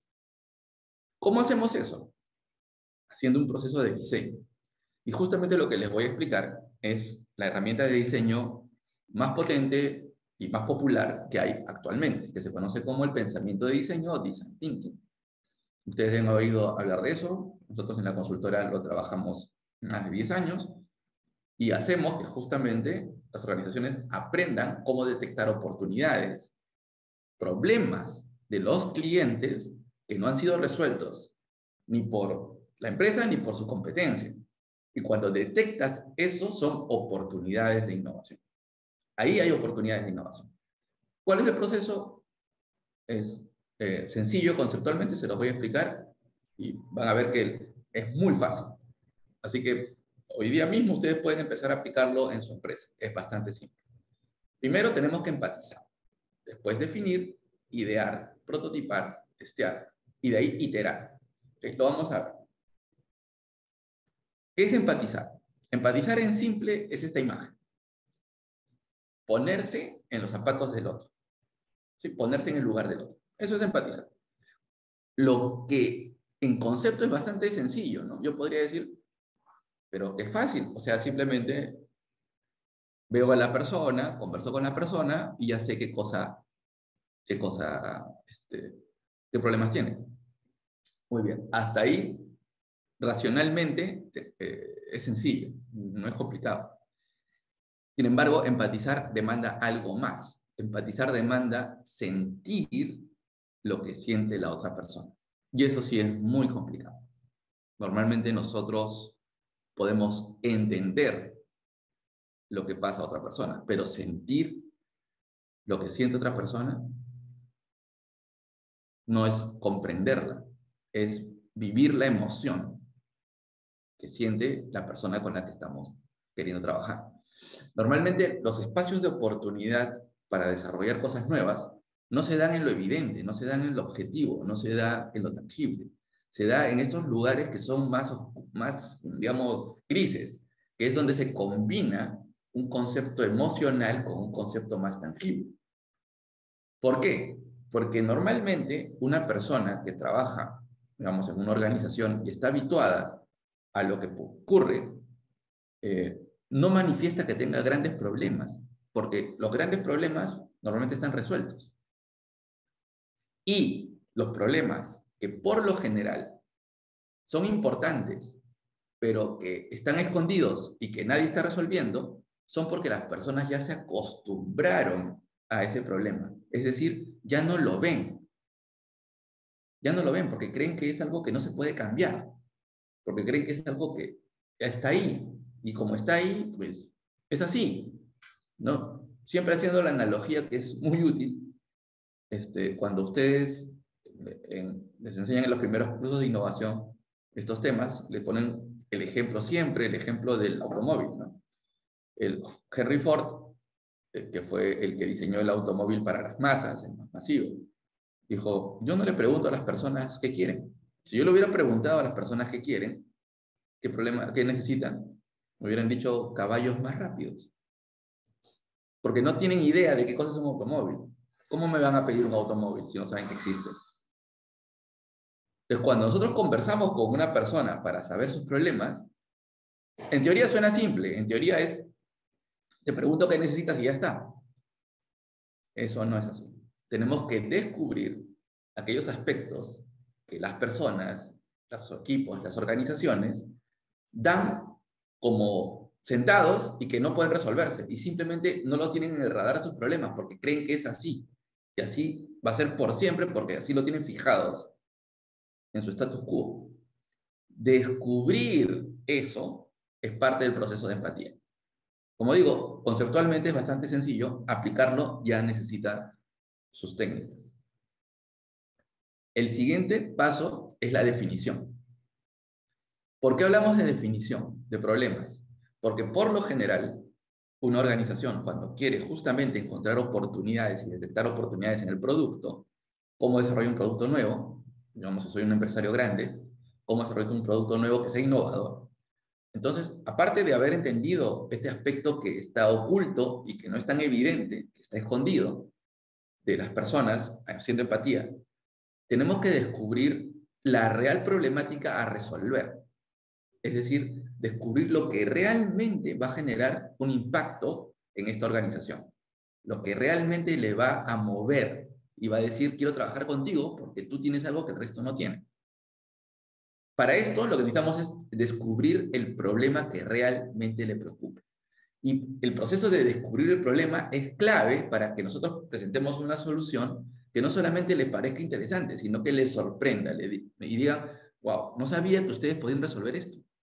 ¿Cómo hacemos eso? Haciendo un proceso de diseño. Y justamente lo que les voy a explicar es la herramienta de diseño más potente y más popular que hay actualmente, que se conoce como el pensamiento de diseño o design thinking. Ustedes han oído hablar de eso, nosotros en la consultora lo trabajamos más de diez años y hacemos que justamente las organizaciones aprendan cómo detectar oportunidades, problemas de los clientes que no han sido resueltos ni por la empresa ni por su competencia. Y cuando detectas eso, son oportunidades de innovación. Ahí hay oportunidades de innovación. ¿Cuál es el proceso? Es eh, sencillo conceptualmente, se los voy a explicar y van a ver que es muy fácil. Así que hoy día mismo ustedes pueden empezar a aplicarlo en su empresa. Es bastante simple. Primero tenemos que empatizar. Después definir, idear, prototipar, testear y de ahí iterar. ¿Okay? Lo vamos a ver. ¿Qué es empatizar? Empatizar en simple es esta imagen. Ponerse en los zapatos del otro. ¿Sí? Ponerse en el lugar del otro. Eso es empatizar. Lo que en concepto es bastante sencillo, ¿no? Yo podría decir, pero es fácil. O sea, simplemente veo a la persona, converso con la persona y ya sé qué cosa, qué cosa, este, qué problemas tiene. Muy bien. Hasta ahí, racionalmente, eh, es sencillo. No es complicado. Sin embargo, empatizar demanda algo más. Empatizar demanda sentir lo que siente la otra persona. Y eso sí es muy complicado. Normalmente nosotros podemos entender lo que pasa a otra persona, pero sentir lo que siente otra persona no es comprenderla, es vivir la emoción que siente la persona con la que estamos queriendo trabajar. Normalmente los espacios de oportunidad para desarrollar cosas nuevas no se dan en lo evidente, no se dan en lo objetivo, no se da en lo tangible. Se da en estos lugares que son más, más, digamos, grises, que es donde se combina un concepto emocional con un concepto más tangible. ¿Por qué? Porque normalmente una persona que trabaja, digamos, en una organización y está habituada a lo que ocurre, eh, no manifiesta que tenga grandes problemas, porque los grandes problemas normalmente están resueltos. Y los problemas que por lo general son importantes, pero que están escondidos y que nadie está resolviendo, son porque las personas ya se acostumbraron a ese problema. Es decir, ya no lo ven. Ya no lo ven porque creen que es algo que no se puede cambiar, porque creen que es algo que ya está ahí. Y como está ahí, pues es así, ¿no? Siempre haciendo la analogía que es muy útil, este, cuando ustedes en, les enseñan en los primeros cursos de innovación estos temas, le ponen el ejemplo siempre, el ejemplo del automóvil, ¿no? El Henry Ford, eh, que fue el que diseñó el automóvil para las masas, el más masivo, dijo, yo no le pregunto a las personas qué quieren. Si yo le hubiera preguntado a las personas qué quieren, qué problema, qué necesitan, me hubieran dicho caballos más rápidos. Porque no tienen idea de qué cosa es un automóvil. ¿Cómo me van a pedir un automóvil si no saben que existe? Entonces, cuando nosotros conversamos con una persona para saber sus problemas, en teoría suena simple. En teoría es, te pregunto qué necesitas y ya está. Eso no es así. Tenemos que descubrir aquellos aspectos que las personas, los equipos, las organizaciones, dan como sentados y que no pueden resolverse. Y simplemente no los tienen en el radar a sus problemas porque creen que es así. Y así va a ser por siempre porque así lo tienen fijados en su status quo. Descubrir eso es parte del proceso de empatía. Como digo, conceptualmente es bastante sencillo, aplicarlo ya necesita sus técnicas. El siguiente paso es la definición. ¿Por qué hablamos de definición de problemas? Porque por lo general, una organización cuando quiere justamente encontrar oportunidades y detectar oportunidades en el producto, cómo desarrollar un producto nuevo, digamos, si soy un empresario grande, cómo desarrollar un producto nuevo que sea innovador. Entonces, aparte de haber entendido este aspecto que está oculto y que no es tan evidente, que está escondido de las personas haciendo empatía, tenemos que descubrir la real problemática a resolver. Es decir, descubrir lo que realmente va a generar un impacto en esta organización. Lo que realmente le va a mover y va a decir, quiero trabajar contigo porque tú tienes algo que el resto no tiene. Para esto, lo que necesitamos es descubrir el problema que realmente le preocupa. Y el proceso de descubrir el problema es clave para que nosotros presentemos una solución que no solamente le parezca interesante, sino que le sorprenda le di y diga, wow, no sabía que ustedes podían resolver esto.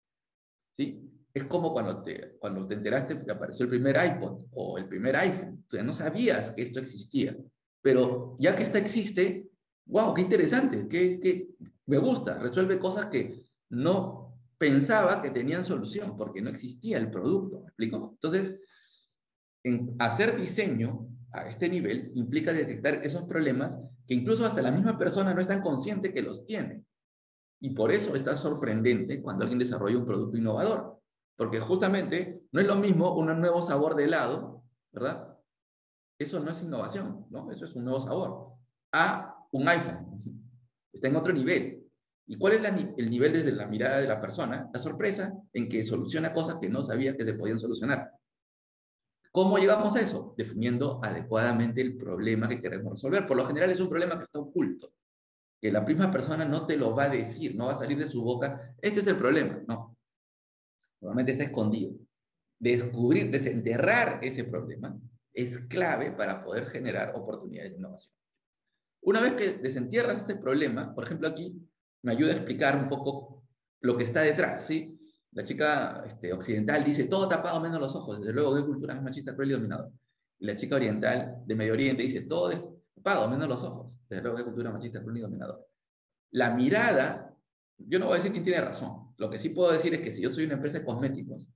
¿Sí? Es como cuando te, cuando te enteraste que apareció el primer iPod o el primer iPhone. O sea, no sabías que esto existía. Pero ya que esta existe, wow, qué interesante, qué, qué, me gusta. Resuelve cosas que no pensaba que tenían solución porque no existía el producto. ¿Me explico? Entonces, en hacer diseño a este nivel implica detectar esos problemas que incluso hasta la misma persona no es tan consciente que los tiene. Y por eso es tan sorprendente cuando alguien desarrolla un producto innovador. Porque justamente no es lo mismo un nuevo sabor de helado, ¿verdad? Eso no es innovación, ¿no? Eso es un nuevo sabor. A un iPhone. Está en otro nivel. ¿Y cuál es la, el nivel desde la mirada de la persona? La sorpresa en que soluciona cosas que no sabía que se podían solucionar. ¿Cómo llegamos a eso? Definiendo adecuadamente el problema que queremos resolver. Por lo general es un problema que está oculto, que la misma persona no te lo va a decir, no va a salir de su boca, este es el problema, no. Normalmente está escondido. Descubrir, desenterrar ese problema es clave para poder generar oportunidades de innovación. Una vez que desentierras ese problema, por ejemplo aquí, me ayuda a explicar un poco lo que está detrás, ¿sí? La chica este, occidental dice, todo tapado menos los ojos, desde luego, ¿qué cultura es machista, cruel y dominadora? Y la chica oriental de Medio Oriente dice, todo es tapado menos los ojos, desde luego, ¿qué cultura machista, cruel y dominadora? La mirada, yo no voy a decir quién tiene razón, lo que sí puedo decir es que si yo soy una empresa de cosméticos,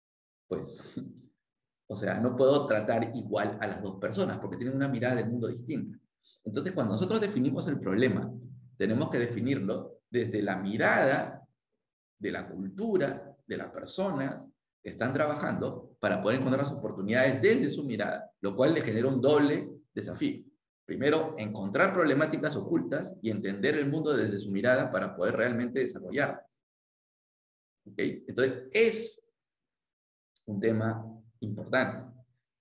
pues, o sea, no puedo tratar igual a las dos personas, porque tienen una mirada del mundo distinta. Entonces, cuando nosotros definimos el problema, tenemos que definirlo desde la mirada de la cultura, de las personas que están trabajando para poder encontrar las oportunidades desde su mirada, lo cual le genera un doble desafío. Primero, encontrar problemáticas ocultas y entender el mundo desde su mirada para poder realmente desarrollarlas. ¿Okay? Entonces, es un tema importante.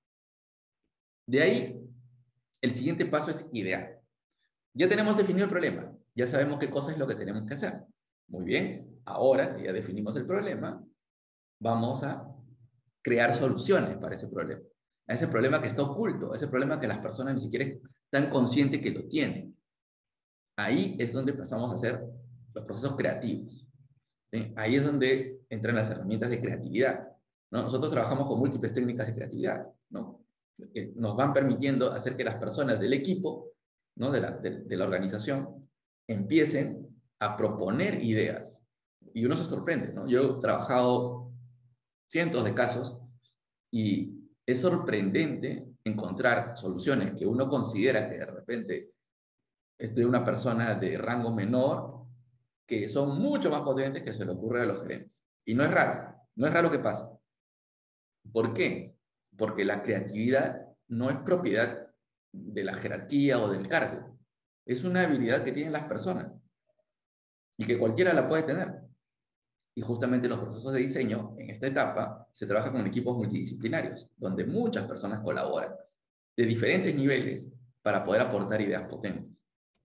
De ahí, el siguiente paso es idear. Ya tenemos definido el problema, ya sabemos qué cosa es lo que tenemos que hacer. Muy bien, ahora que ya definimos el problema, vamos a crear soluciones para ese problema. A ese problema que está oculto, a ese problema que las personas ni siquiera están conscientes que lo tienen. Ahí es donde empezamos a hacer los procesos creativos. ¿Sí? Ahí es donde entran las herramientas de creatividad, ¿no? Nosotros trabajamos con múltiples técnicas de creatividad, ¿no? Que nos van permitiendo hacer que las personas del equipo, ¿no? de, la, de, de la organización, empiecen a proponer ideas. Y uno se sorprende, ¿no? Yo he trabajado cientos de casos y es sorprendente encontrar soluciones que uno considera que de repente es de una persona de rango menor, que son mucho más potentes que se le ocurre a los gerentes. Y no es raro, no es raro que pase. ¿Por qué? Porque la creatividad no es propiedad de la jerarquía o del cargo. Es una habilidad que tienen las personas y que cualquiera la puede tener. Y justamente los procesos de diseño, en esta etapa, se trabaja con equipos multidisciplinarios, donde muchas personas colaboran de diferentes niveles para poder aportar ideas potentes.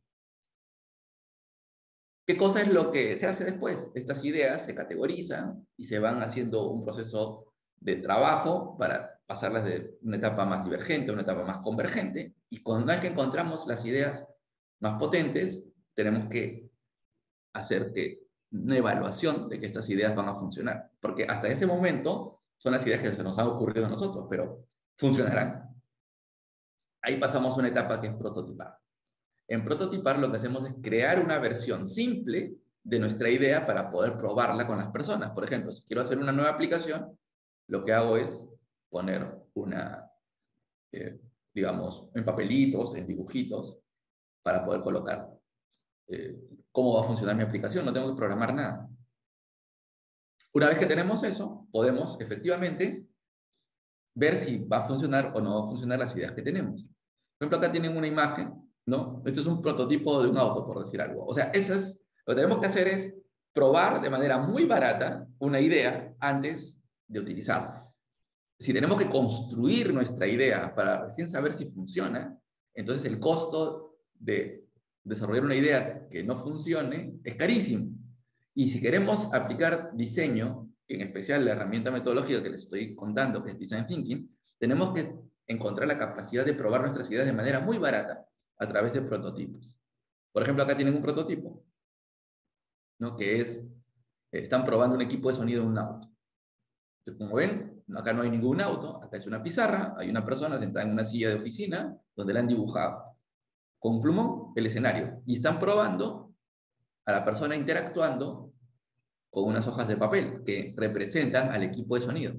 ¿Qué cosa es lo que se hace después? Estas ideas se categorizan y se van haciendo un proceso de trabajo para pasarlas de una etapa más divergente a una etapa más convergente. Y cuando es que encontramos las ideas más potentes, tenemos que hacer que una evaluación de que estas ideas van a funcionar. Porque hasta ese momento son las ideas que se nos han ocurrido a nosotros, pero funcionarán. Ahí pasamos a una etapa que es prototipar. En prototipar lo que hacemos es crear una versión simple de nuestra idea para poder probarla con las personas. Por ejemplo, si quiero hacer una nueva aplicación, lo que hago es poner una, eh, digamos, en papelitos, en dibujitos, para poder colocar eh, cómo va a funcionar mi aplicación. No tengo que programar nada. Una vez que tenemos eso, podemos efectivamente ver si va a funcionar o no va a funcionar las ideas que tenemos. Por ejemplo, acá tienen una imagen, ¿no? Este es un prototipo de un auto, por decir algo. O sea, eso es, lo que tenemos que hacer es probar de manera muy barata una idea antes de utilizarla. Si tenemos que construir nuestra idea para recién saber si funciona, entonces el costo de desarrollar una idea que no funcione es carísimo. Y si queremos aplicar diseño, en especial la herramienta metodológica que les estoy contando, que es Design Thinking, tenemos que encontrar la capacidad de probar nuestras ideas de manera muy barata a través de prototipos. Por ejemplo, acá tienen un prototipo, ¿no? Que es, eh, están probando un equipo de sonido en un auto. Entonces, como ven, acá no hay ningún auto, acá es una pizarra, hay una persona sentada en una silla de oficina donde le han dibujado con un plumón el escenario y están probando a la persona interactuando con unas hojas de papel que representan al equipo de sonido.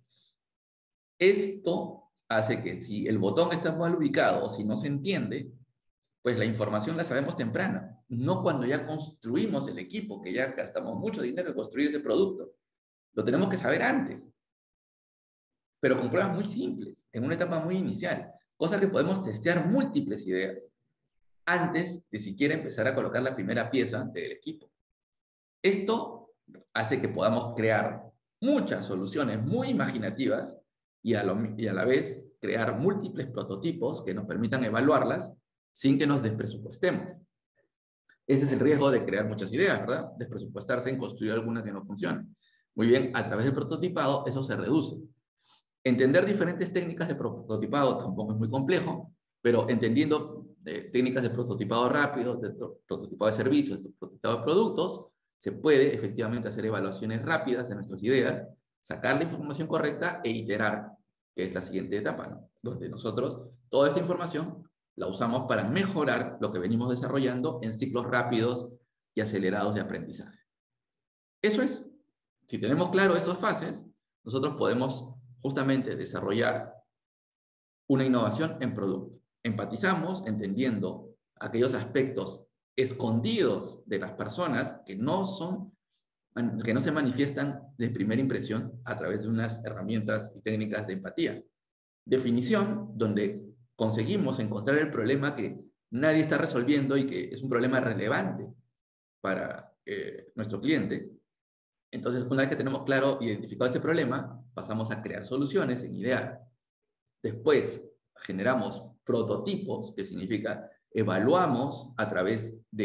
Esto hace que si el botón está mal ubicado o si no se entiende, pues la información la sabemos temprana, no cuando ya construimos el equipo, que ya gastamos mucho dinero en construir ese producto. Lo tenemos que saber antes, pero con pruebas muy simples, en una etapa muy inicial, cosa que podemos testear múltiples ideas antes de siquiera empezar a colocar la primera pieza del equipo. Esto hace que podamos crear muchas soluciones muy imaginativas y a, lo, y a la vez crear múltiples prototipos que nos permitan evaluarlas sin que nos despresupuestemos. Ese es el riesgo de crear muchas ideas, ¿verdad? Despresupuestarse en construir alguna que no funcione. Muy bien, a través del prototipado eso se reduce. Entender diferentes técnicas de prototipado tampoco es muy complejo, pero entendiendo eh, técnicas de prototipado rápido, de prototipado de servicios, de prototipado de productos, se puede efectivamente hacer evaluaciones rápidas de nuestras ideas, sacar la información correcta e iterar, que es la siguiente etapa, ¿no? Donde nosotros toda esta información la usamos para mejorar lo que venimos desarrollando en ciclos rápidos y acelerados de aprendizaje. Eso es. Si tenemos claro esas fases, nosotros podemos justamente desarrollar una innovación en producto. Empatizamos entendiendo aquellos aspectos escondidos de las personas que no son, que no se manifiestan de primera impresión a través de unas herramientas y técnicas de empatía. Definición, donde conseguimos encontrar el problema que nadie está resolviendo y que es un problema relevante para eh, nuestro cliente. Entonces, una vez que tenemos claro, identificado ese problema, pasamos a crear soluciones en idear. Después, generamos prototipos, que significa evaluamos a través de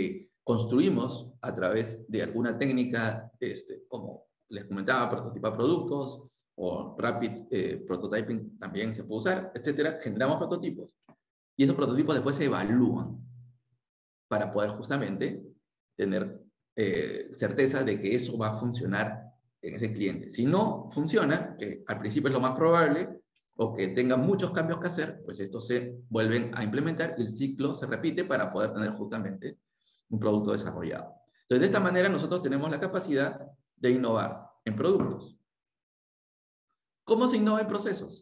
construimos a través de alguna técnica, este, como les comentaba, prototipar productos, o Rapid eh, Prototyping también se puede usar, etcétera. Generamos prototipos. Y esos prototipos después se evalúan para poder justamente tener eh, certeza de que eso va a funcionar en ese cliente. Si no funciona, que al principio es lo más probable, o que tenga muchos cambios que hacer, pues estos se vuelven a implementar y el ciclo se repite para poder tener justamente un producto desarrollado. Entonces, de esta manera nosotros tenemos la capacidad de innovar en productos. ¿Cómo se innova en procesos?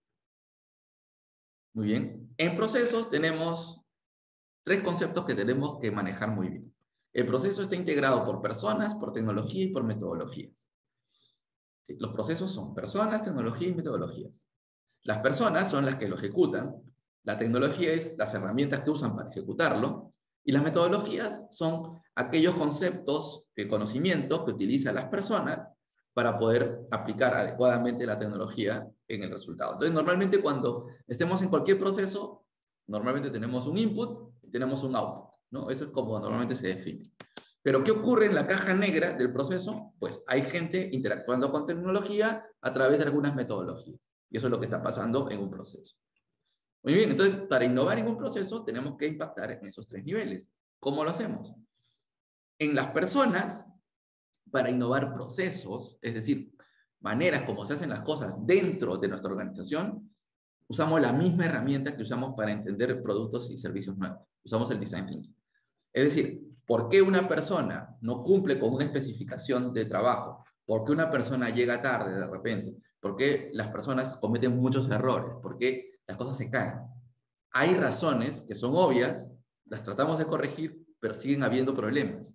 Muy bien. En procesos tenemos tres conceptos que tenemos que manejar muy bien. El proceso está integrado por personas, por tecnología y por metodologías. Los procesos son personas, tecnología y metodologías. Las personas son las que lo ejecutan, la tecnología es las herramientas que usan para ejecutarlo, y las metodologías son aquellos conceptos de conocimiento que utilizan las personas para poder aplicar adecuadamente la tecnología en el resultado. Entonces, normalmente cuando estemos en cualquier proceso, normalmente tenemos un input y tenemos un output, ¿no? Eso es como normalmente se define. Pero, ¿qué ocurre en la caja negra del proceso? Pues hay gente interactuando con tecnología a través de algunas metodologías. Y eso es lo que está pasando en un proceso. Muy bien, entonces, para innovar en un proceso tenemos que impactar en esos tres niveles. ¿Cómo lo hacemos? En las personas, para innovar procesos, es decir, maneras como se hacen las cosas dentro de nuestra organización, usamos la misma herramienta que usamos para entender productos y servicios nuevos. Usamos el Design Thinking. Es decir, ¿por qué una persona no cumple con una especificación de trabajo? ¿Por qué una persona llega tarde de repente? ¿Por qué las personas cometen muchos errores? ¿Por qué las cosas se caen? Hay razones que son obvias, las tratamos de corregir, pero siguen habiendo problemas.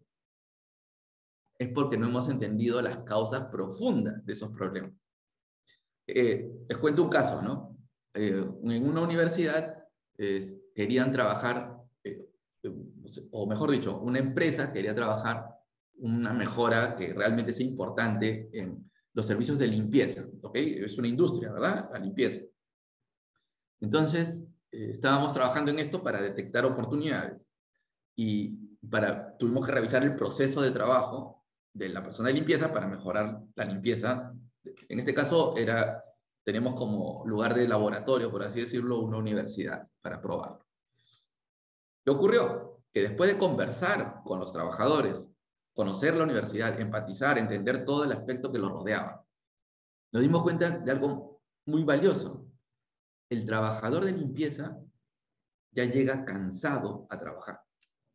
Es porque no hemos entendido las causas profundas de esos problemas. Eh, les cuento un caso, ¿no? Eh, en una universidad eh, querían trabajar, eh, o mejor dicho, una empresa quería trabajar una mejora que realmente sea importante en los servicios de limpieza, ¿ok? Es una industria, ¿verdad? La limpieza. Entonces, eh, estábamos trabajando en esto para detectar oportunidades y para, tuvimos que revisar el proceso de trabajo de la persona de limpieza para mejorar la limpieza. En este caso, era, tenemos como lugar de laboratorio, por así decirlo, una universidad para probarlo. ¿Qué ocurrió? Que después de conversar con los trabajadores, conocer la universidad, empatizar, entender todo el aspecto que los rodeaba, nos dimos cuenta de algo muy valioso. El trabajador de limpieza ya llega cansado a trabajar.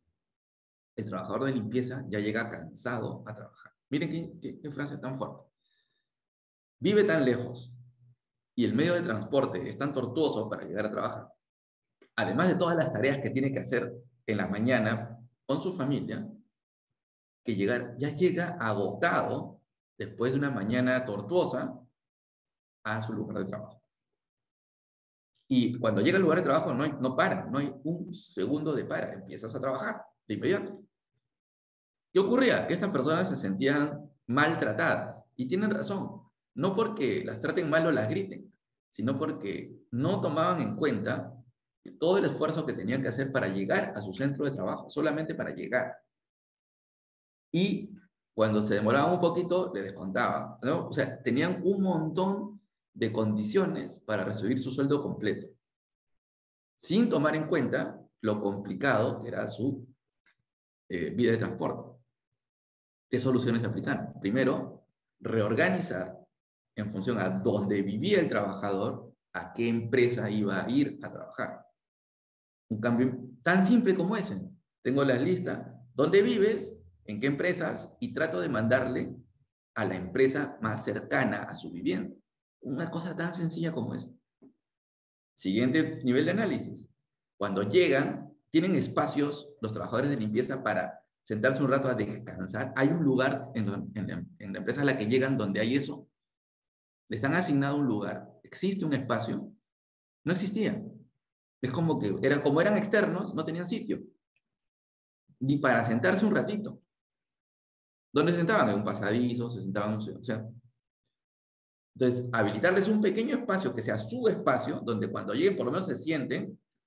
El trabajador de limpieza ya llega cansado a trabajar. Miren qué, qué, qué frase tan fuerte. Vive tan lejos y el medio de transporte es tan tortuoso para llegar a trabajar. Además de todas las tareas que tiene que hacer en la mañana con su familia, que llegar, ya llega agotado después de una mañana tortuosa a su lugar de trabajo. Y cuando llega al lugar de trabajo no, hay, no para, no hay un segundo de para, empiezas a trabajar de inmediato. ¿Qué ocurría? Que estas personas se sentían maltratadas, y tienen razón, no porque las traten mal o las griten, sino porque no tomaban en cuenta todo el esfuerzo que tenían que hacer para llegar a su centro de trabajo, solamente para llegar. Y cuando se demoraban un poquito, le descontaban, ¿no? O sea, tenían un montón de condiciones para recibir su sueldo completo, sin tomar en cuenta lo complicado que era su eh, vida de transporte. ¿Qué soluciones se aplicaron? Primero, reorganizar en función a dónde vivía el trabajador, a qué empresa iba a ir a trabajar. Un cambio tan simple como ese. Tengo las listas, dónde vives, en qué empresas, y trato de mandarle a la empresa más cercana a su vivienda. Una cosa tan sencilla como eso. Siguiente nivel de análisis. Cuando llegan, tienen espacios los trabajadores de limpieza para sentarse un rato a descansar. Hay un lugar en, en, la, en la empresa a la que llegan donde hay eso. Les han asignado un lugar. ¿Existe un espacio? No existía. Es como que, era, como eran externos, no tenían sitio. Ni para sentarse un ratito. ¿Dónde se sentaban? En un pasadizo, se sentaban en un... O sea, entonces, habilitarles un pequeño espacio que sea su espacio, donde cuando lleguen por lo menos se sienten,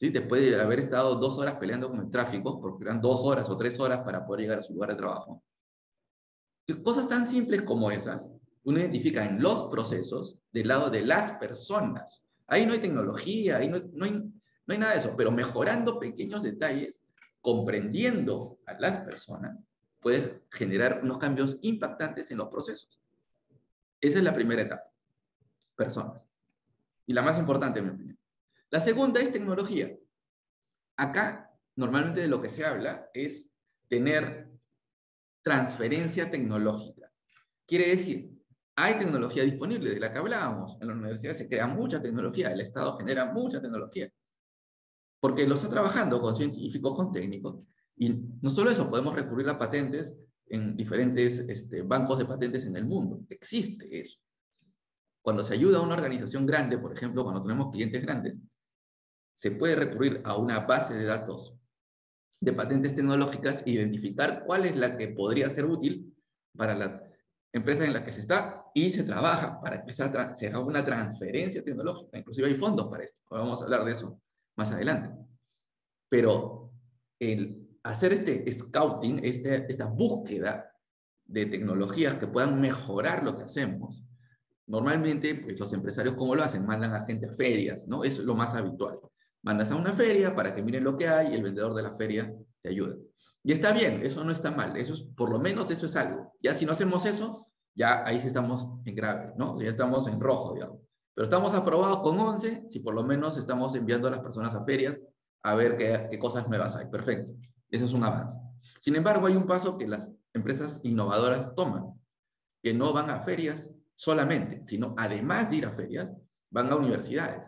¿sí? Después de haber estado dos horas peleando con el tráfico, porque eran dos horas o tres horas para poder llegar a su lugar de trabajo. Y cosas tan simples como esas, uno identifica en los procesos del lado de las personas. Ahí no hay tecnología, ahí no, no, hay, no hay nada de eso, pero mejorando pequeños detalles, comprendiendo a las personas, puedes generar unos cambios impactantes en los procesos. Esa es la primera etapa, personas. Y la más importante, en mi opinión. La segunda es tecnología. Acá, normalmente de lo que se habla es tener transferencia tecnológica. Quiere decir, hay tecnología disponible, de la que hablábamos. En la universidad se crea mucha tecnología, el Estado genera mucha tecnología. Porque lo está trabajando con científicos, con técnicos. Y no solo eso, podemos recurrir a patentes en diferentes este, bancos de patentes en el mundo. Existe eso. Cuando se ayuda a una organización grande, por ejemplo, cuando tenemos clientes grandes, se puede recurrir a una base de datos de patentes tecnológicas e identificar cuál es la que podría ser útil para la empresa en la que se está y se trabaja para que se haga una transferencia tecnológica. Inclusive hay fondos para esto. Vamos a hablar de eso más adelante. Pero el hacer este scouting, este, esta búsqueda de tecnologías que puedan mejorar lo que hacemos, normalmente pues, los empresarios, ¿cómo lo hacen? Mandan a gente a ferias, ¿no? Eso es lo más habitual. Mandas a una feria para que miren lo que hay y el vendedor de la feria te ayuda. Y está bien, eso no está mal, eso es, por lo menos eso es algo. Ya si no hacemos eso, ya ahí sí estamos en grave, ¿no? Ya estamos en rojo, digamos. Pero estamos aprobados con once, si por lo menos estamos enviando a las personas a ferias a ver qué, qué cosas nuevas hay. Perfecto, eso es un avance. Sin embargo, hay un paso que las empresas innovadoras toman, que no van a ferias solamente, sino además de ir a ferias, van a universidades.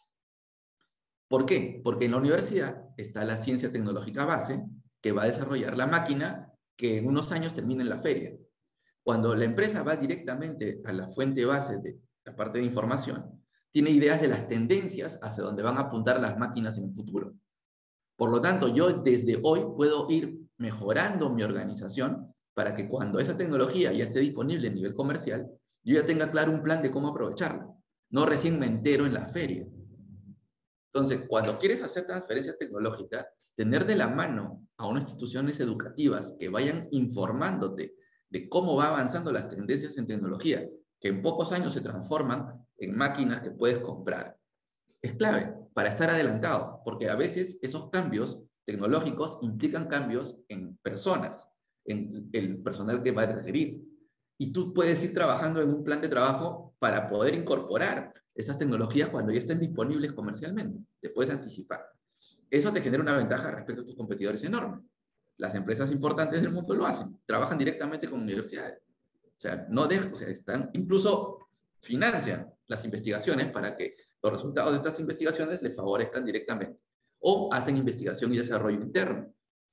¿Por qué? Porque en la universidad está la ciencia tecnológica base que va a desarrollar la máquina que en unos años termina en la feria. Cuando la empresa va directamente a la fuente base de la parte de información, tiene ideas de las tendencias hacia donde van a apuntar las máquinas en el futuro. Por lo tanto, yo desde hoy puedo ir mejorando mi organización para que cuando esa tecnología ya esté disponible a nivel comercial, yo ya tenga claro un plan de cómo aprovecharla. No recién me entero en la feria. Entonces, cuando quieres hacer transferencia tecnológica, tener de la mano a unas instituciones educativas que vayan informándote de cómo va avanzando las tendencias en tecnología, que en pocos años se transforman en máquinas que puedes comprar, es clave para estar adelantado, porque a veces esos cambios tecnológicos implican cambios en personas, en el personal que va a requerir. Y tú puedes ir trabajando en un plan de trabajo para poder incorporar esas tecnologías cuando ya estén disponibles comercialmente. Te puedes anticipar. Eso te genera una ventaja respecto a tus competidores enorme. Las empresas importantes del mundo lo hacen. Trabajan directamente con universidades. O sea, no dejan, o sea, están, incluso financian las investigaciones para que los resultados de estas investigaciones les favorezcan directamente. O hacen investigación y desarrollo interno.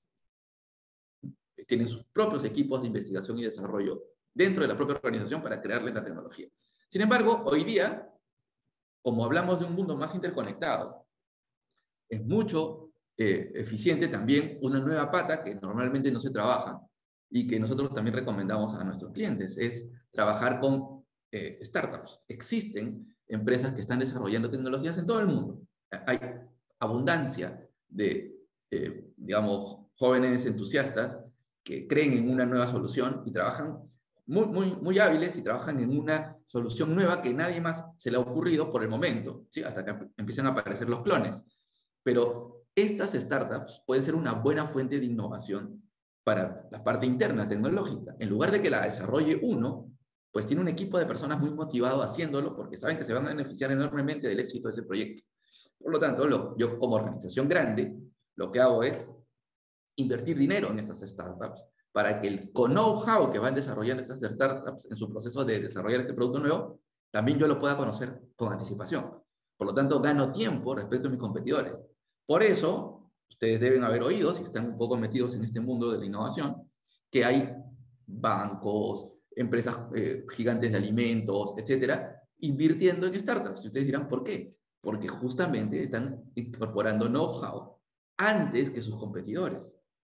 Tienen sus propios equipos de investigación y desarrollo dentro de la propia organización para crearles la tecnología. Sin embargo, hoy día, como hablamos de un mundo más interconectado, es mucho eh, eficiente también una nueva pata que normalmente no se trabaja y que nosotros también recomendamos a nuestros clientes, es trabajar con eh, startups. Existen empresas que están desarrollando tecnologías en todo el mundo. Hay abundancia de, eh, digamos, jóvenes entusiastas que creen en una nueva solución y trabajan muy, muy, muy hábiles y trabajan en una solución nueva que nadie más se le ha ocurrido por el momento, ¿sí? Hasta que empiezan a aparecer los clones. Pero estas startups pueden ser una buena fuente de innovación para la parte interna tecnológica. En lugar de que la desarrolle uno, pues tiene un equipo de personas muy motivado haciéndolo porque saben que se van a beneficiar enormemente del éxito de ese proyecto. Por lo tanto, lo, yo como organización grande, lo que hago es invertir dinero en estas startups para que el know-how que van desarrollando estas startups en su proceso de desarrollar este producto nuevo, también yo lo pueda conocer con anticipación. Por lo tanto, gano tiempo respecto a mis competidores. Por eso, ustedes deben haber oído, si están un poco metidos en este mundo de la innovación, que hay bancos, empresas eh, gigantes de alimentos, etcétera, invirtiendo en startups. Y ustedes dirán, ¿por qué? Porque justamente están incorporando know-how antes que sus competidores.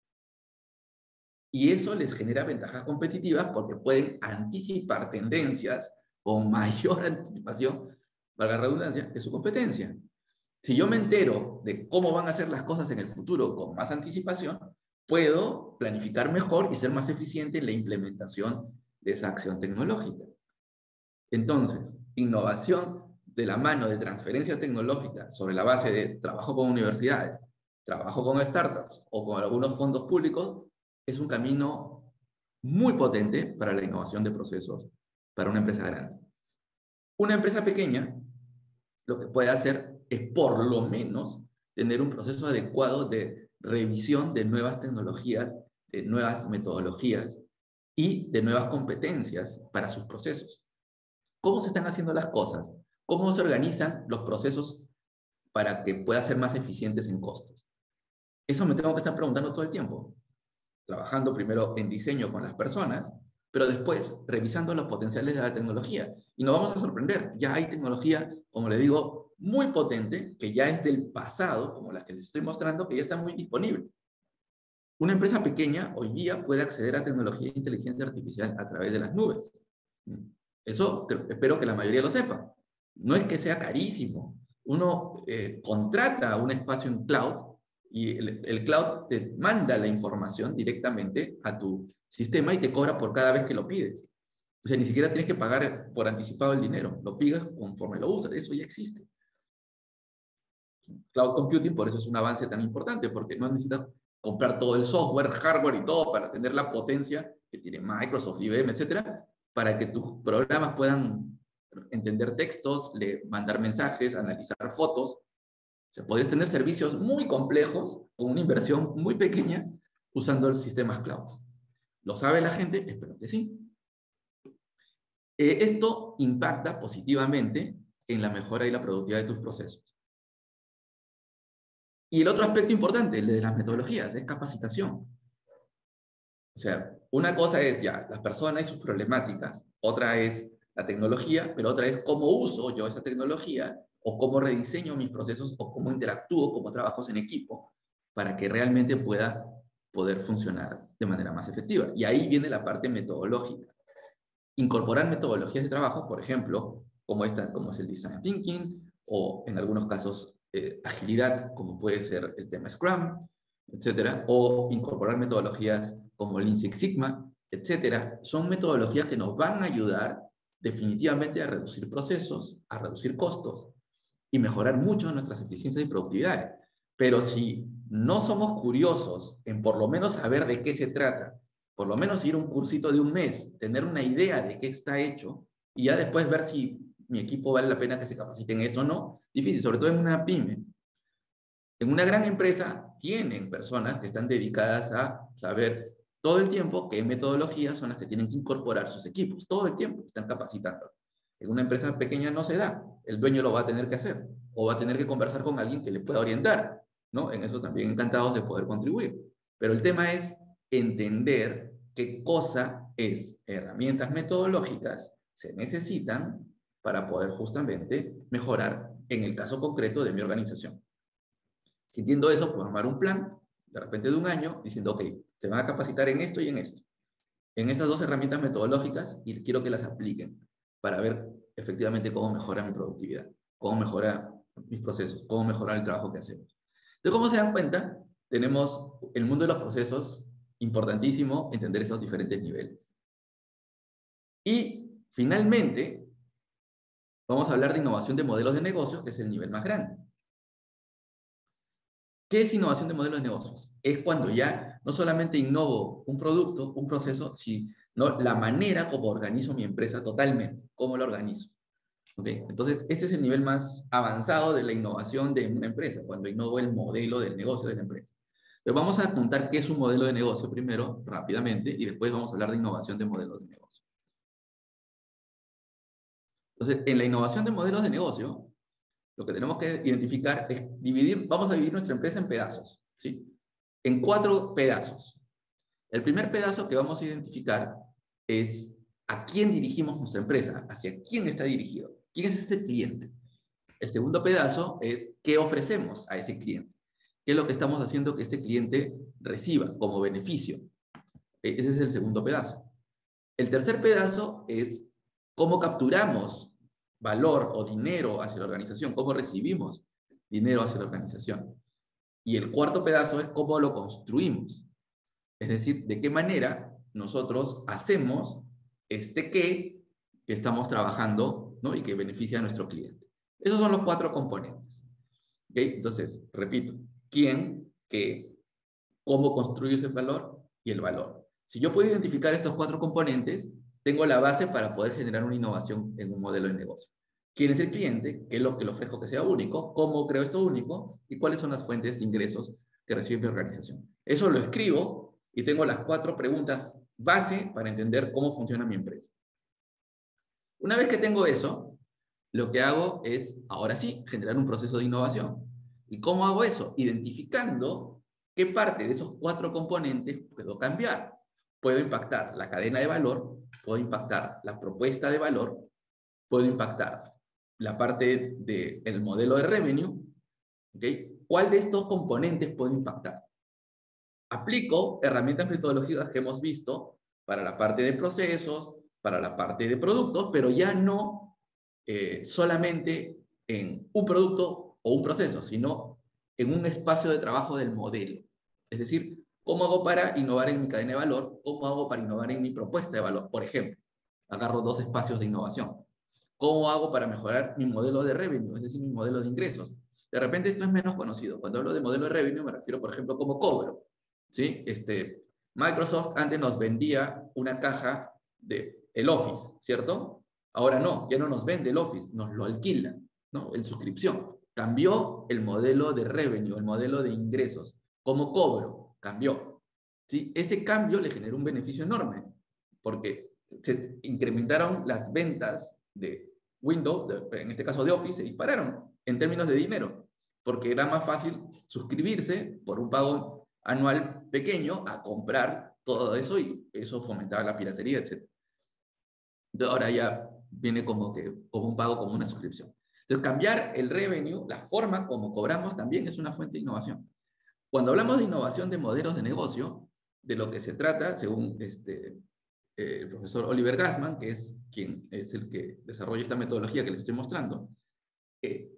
Y eso les genera ventajas competitivas porque pueden anticipar tendencias con mayor anticipación, valga la redundancia, de su competencia. Si yo me entero de cómo van a ser las cosas en el futuro con más anticipación, puedo planificar mejor y ser más eficiente en la implementación de esa acción tecnológica. Entonces, innovación de la mano de transferencia tecnológica sobre la base de trabajo con universidades, trabajo con startups o con algunos fondos públicos, es un camino muy potente para la innovación de procesos para una empresa grande. Una empresa pequeña lo que puede hacer es por lo menos tener un proceso adecuado de revisión de nuevas tecnologías, de nuevas metodologías y de nuevas competencias para sus procesos. ¿Cómo se están haciendo las cosas? ¿Cómo se organizan los procesos para que puedan ser más eficientes en costos? Eso me tengo que estar preguntando todo el tiempo. Trabajando primero en diseño con las personas, pero después revisando los potenciales de la tecnología. Y nos vamos a sorprender. Ya hay tecnología, como les digo, muy potente, que ya es del pasado, como las que les estoy mostrando, que ya está muy disponible. Una empresa pequeña hoy día puede acceder a tecnología de inteligencia artificial a través de las nubes. Eso espero que la mayoría lo sepa. No es que sea carísimo. Uno eh, contrata un espacio en cloud y el, el cloud te manda la información directamente a tu sistema y te cobra por cada vez que lo pides. O sea, ni siquiera tienes que pagar por anticipado el dinero. Lo pides conforme lo usas. Eso ya existe. Cloud computing, por eso es un avance tan importante, porque no necesitas comprar todo el software, hardware y todo para tener la potencia que tiene Microsoft, I B M, etcétera, para que tus programas puedan entender textos, le, mandar mensajes, analizar fotos. O sea, podrías tener servicios muy complejos con una inversión muy pequeña usando los sistemas cloud. ¿Lo sabe la gente? Espero que sí. Eh, esto impacta positivamente en la mejora y la productividad de tus procesos. Y el otro aspecto importante, el de las metodologías, es capacitación. O sea, una cosa es ya las personas y sus problemáticas, otra es la tecnología, pero otra es cómo uso yo esa tecnología o cómo rediseño mis procesos o cómo interactúo, cómo trabajos en equipo para que realmente pueda poder funcionar de manera más efectiva. Y ahí viene la parte metodológica. Incorporar metodologías de trabajo, por ejemplo, como, esta, como es el Design Thinking o en algunos casos eh, agilidad, como puede ser el tema Scrum, etcétera, o incorporar metodologías como Lean Six Sigma, etcétera, son metodologías que nos van a ayudar definitivamente a reducir procesos, a reducir costos y mejorar mucho nuestras eficiencias y productividades. Pero si no somos curiosos en por lo menos saber de qué se trata, por lo menos ir a un cursito de un mes, tener una idea de qué está hecho y ya después ver si mi equipo vale la pena que se capacite en esto o no, difícil, sobre todo en una pyme. En una gran empresa tienen personas que están dedicadas a saber todo el tiempo qué metodologías son las que tienen que incorporar sus equipos, todo el tiempo están capacitando. En una empresa pequeña no se da, el dueño lo va a tener que hacer, o va a tener que conversar con alguien que le pueda orientar, ¿no? En eso también encantados de poder contribuir. Pero el tema es entender qué cosa es herramientas metodológicas se necesitan para poder justamente mejorar en el caso concreto de mi organización. Si entiendo eso, puedo armar un plan, de repente de un año, diciendo, ok, se van a capacitar en esto y en esto. En estas dos herramientas metodológicas, y quiero que las apliquen para ver efectivamente cómo mejora mi productividad, cómo mejora mis procesos, cómo mejora el trabajo que hacemos. Entonces, como se dan cuenta, tenemos el mundo de los procesos, importantísimo entender esos diferentes niveles. Y finalmente, vamos a hablar de innovación de modelos de negocios, que es el nivel más grande. ¿Qué es innovación de modelos de negocios? Es cuando ya no solamente innovo un producto, un proceso, sino la manera como organizo mi empresa totalmente, cómo lo organizo. ¿Okay? Entonces, este es el nivel más avanzado de la innovación de una empresa, cuando innovo el modelo del negocio de la empresa. Entonces, vamos a contar qué es un modelo de negocio primero, rápidamente, y después vamos a hablar de innovación de modelos de negocio. Entonces, en la innovación de modelos de negocio, lo que tenemos que identificar es dividir, vamos a dividir nuestra empresa en pedazos, ¿sí? En cuatro pedazos. El primer pedazo que vamos a identificar es a quién dirigimos nuestra empresa, hacia quién está dirigido, quién es este cliente. El segundo pedazo es qué ofrecemos a ese cliente, qué es lo que estamos haciendo que este cliente reciba como beneficio. Ese es el segundo pedazo. El tercer pedazo es cómo capturamos valor o dinero hacia la organización, cómo recibimos dinero hacia la organización. Y el cuarto pedazo es cómo lo construimos. Es decir, de qué manera nosotros hacemos este qué que estamos trabajando, ¿no? Y que beneficia a nuestro cliente. Esos son los cuatro componentes. ¿Okay? Entonces, repito, quién, qué, cómo construyo ese valor y el valor. Si yo puedo identificar estos cuatro componentes, tengo la base para poder generar una innovación en un modelo de negocio. ¿Quién es el cliente? ¿Qué es lo que le ofrezco que sea único? ¿Cómo creo esto único? ¿Y cuáles son las fuentes de ingresos que recibe mi organización? Eso lo escribo y tengo las cuatro preguntas base para entender cómo funciona mi empresa. Una vez que tengo eso, lo que hago es, ahora sí, generar un proceso de innovación. ¿Y cómo hago eso? Identificando qué parte de esos cuatro componentes puedo cambiar. Puedo impactar la cadena de valor, puedo impactar la propuesta de valor, puedo impactar la parte del modelo de revenue. ¿Okay? ¿Cuál de estos componentes puedo impactar? Aplico herramientas metodológicas que hemos visto para la parte de procesos, para la parte de productos, pero ya no eh, solamente en un producto o un proceso, sino en un espacio de trabajo del modelo. Es decir, ¿cómo hago para innovar en mi cadena de valor? ¿Cómo hago para innovar en mi propuesta de valor? Por ejemplo, agarro dos espacios de innovación. ¿Cómo hago para mejorar mi modelo de revenue? Es decir, mi modelo de ingresos. De repente esto es menos conocido. Cuando hablo de modelo de revenue me refiero, por ejemplo, cómo cobro. ¿Sí? Este, Microsoft antes nos vendía una caja de el Office, ¿cierto? Ahora no, ya no nos vende el Office, nos lo alquila, ¿no? En suscripción. Cambió el modelo de revenue, el modelo de ingresos. ¿Cómo cobro? Cambió. ¿Sí? Ese cambio le generó un beneficio enorme, porque se incrementaron las ventas de Windows, de, en este caso de Office, se dispararon en términos de dinero, porque era más fácil suscribirse por un pago anual pequeño a comprar todo eso y eso fomentaba la piratería, etcétera. Entonces ahora ya viene como, que, como un pago, como una suscripción. Entonces cambiar el revenue, la forma como cobramos también es una fuente de innovación. Cuando hablamos de innovación de modelos de negocio, de lo que se trata, según este, eh, el profesor Oliver Gassman, que es quien es el que desarrolla esta metodología que les estoy mostrando, eh,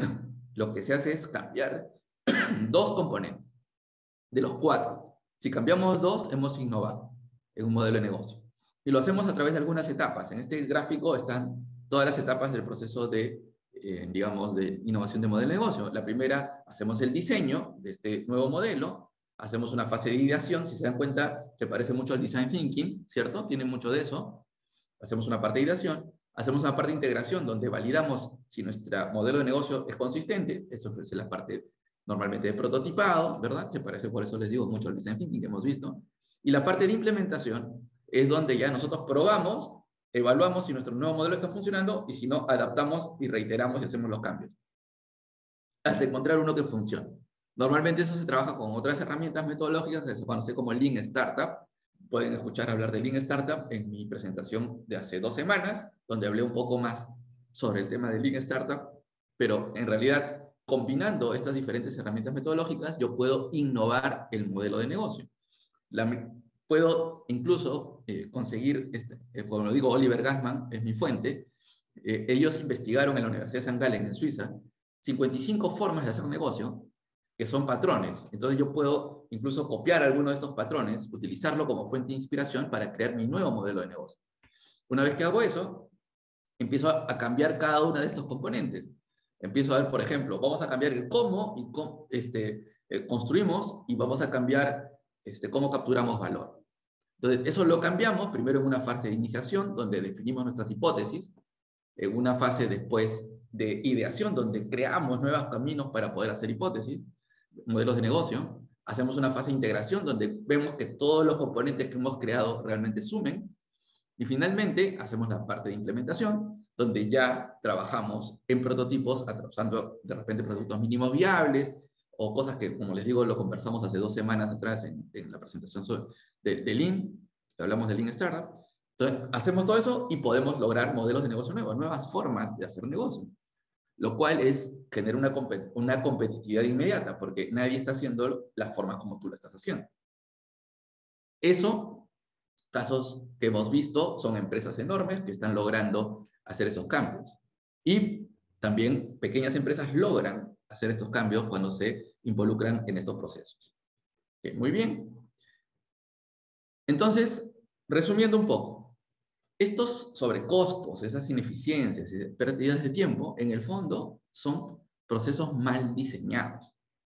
lo que se hace es cambiar dos componentes de los cuatro. Si cambiamos dos, hemos innovado en un modelo de negocio. Y lo hacemos a través de algunas etapas. En este gráfico están todas las etapas del proceso de, eh, digamos, de innovación de modelo de negocio. La primera, hacemos el diseño de este nuevo modelo, hacemos una fase de ideación, si se dan cuenta, se parece mucho al design thinking, ¿cierto? Tiene mucho de eso. Hacemos una parte de ideación, hacemos una parte de integración, donde validamos si nuestro modelo de negocio es consistente, eso es la parte normalmente de prototipado, ¿verdad? Se parece, por eso les digo, mucho al design thinking que hemos visto. Y la parte de implementación es donde ya nosotros probamos, evaluamos si nuestro nuevo modelo está funcionando y si no, adaptamos y reiteramos y hacemos los cambios. Hasta encontrar uno que funcione. Normalmente eso se trabaja con otras herramientas metodológicas que se conoce como Lean Startup. Pueden escuchar hablar de Lean Startup en mi presentación de hace dos semanas, donde hablé un poco más sobre el tema de Lean Startup, pero en realidad, combinando estas diferentes herramientas metodológicas, yo puedo innovar el modelo de negocio. La, puedo incluso eh, conseguir, este, eh, como lo digo, Oliver Gassman es mi fuente, eh, ellos investigaron en la Universidad de Sankt Gallen, en Suiza, cincuenta y cinco formas de hacer negocio que son patrones. Entonces yo puedo incluso copiar alguno de estos patrones, utilizarlo como fuente de inspiración para crear mi nuevo modelo de negocio. Una vez que hago eso, empiezo a cambiar cada uno de estos componentes. Empiezo a ver, por ejemplo, vamos a cambiar el cómo y cómo este, eh, construimos y vamos a cambiar este, cómo capturamos valor. Entonces, eso lo cambiamos primero en una fase de iniciación, donde definimos nuestras hipótesis, en una fase después de ideación, donde creamos nuevos caminos para poder hacer hipótesis, modelos de negocio. Hacemos una fase de integración, donde vemos que todos los componentes que hemos creado realmente sumen. Y finalmente, hacemos la parte de implementación, donde ya trabajamos en prototipos, usando de repente productos mínimos viables, o cosas que, como les digo, lo conversamos hace dos semanas atrás en, en la presentación sobre, de, de Lean, hablamos de Lean Startup. Entonces, hacemos todo eso y podemos lograr modelos de negocio nuevos, nuevas formas de hacer negocio, lo cual es generar una, una competitividad inmediata, porque nadie está haciendo las formas como tú lo estás haciendo. Eso, casos que hemos visto, son empresas enormes que están logrando hacer esos cambios. Y también pequeñas empresas logran hacer estos cambios cuando se involucran en estos procesos. Okay, muy bien. Entonces, resumiendo un poco, estos sobrecostos, esas ineficiencias y pérdidas de tiempo, en el fondo, son procesos mal diseñados.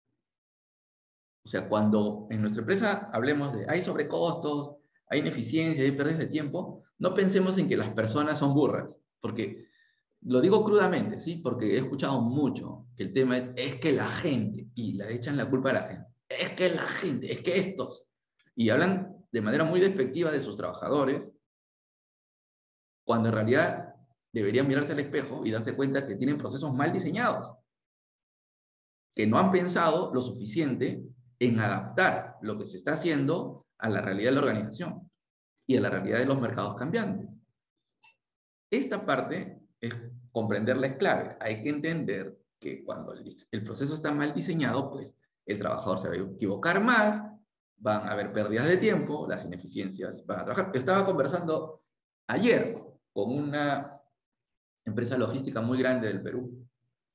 O sea, cuando en nuestra empresa hablemos de hay sobrecostos, hay ineficiencia, hay pérdidas de tiempo, no pensemos en que las personas son burras, porque lo digo crudamente, ¿sí? Porque he escuchado mucho que el tema es, es que la gente, y le echan la culpa a la gente, es que la gente, es que estos, y hablan de manera muy despectiva de sus trabajadores, cuando en realidad deberían mirarse al espejo y darse cuenta que tienen procesos mal diseñados, que no han pensado lo suficiente en adaptar lo que se está haciendo a la realidad de la organización y a la realidad de los mercados cambiantes. Esta parte es comprenderla es clave. Hay que entender que cuando el, el proceso está mal diseñado, pues el trabajador se va a equivocar más, van a haber pérdidas de tiempo, las ineficiencias van a trabajar. Estaba conversando ayer con una empresa logística muy grande del Perú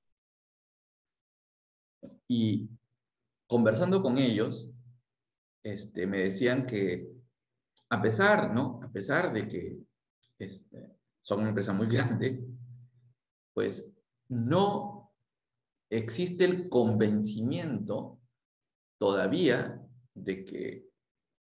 y conversando con ellos, este, me decían que a pesar, ¿no? A pesar de que este, son una empresa muy grande, pues no existe el convencimiento todavía de que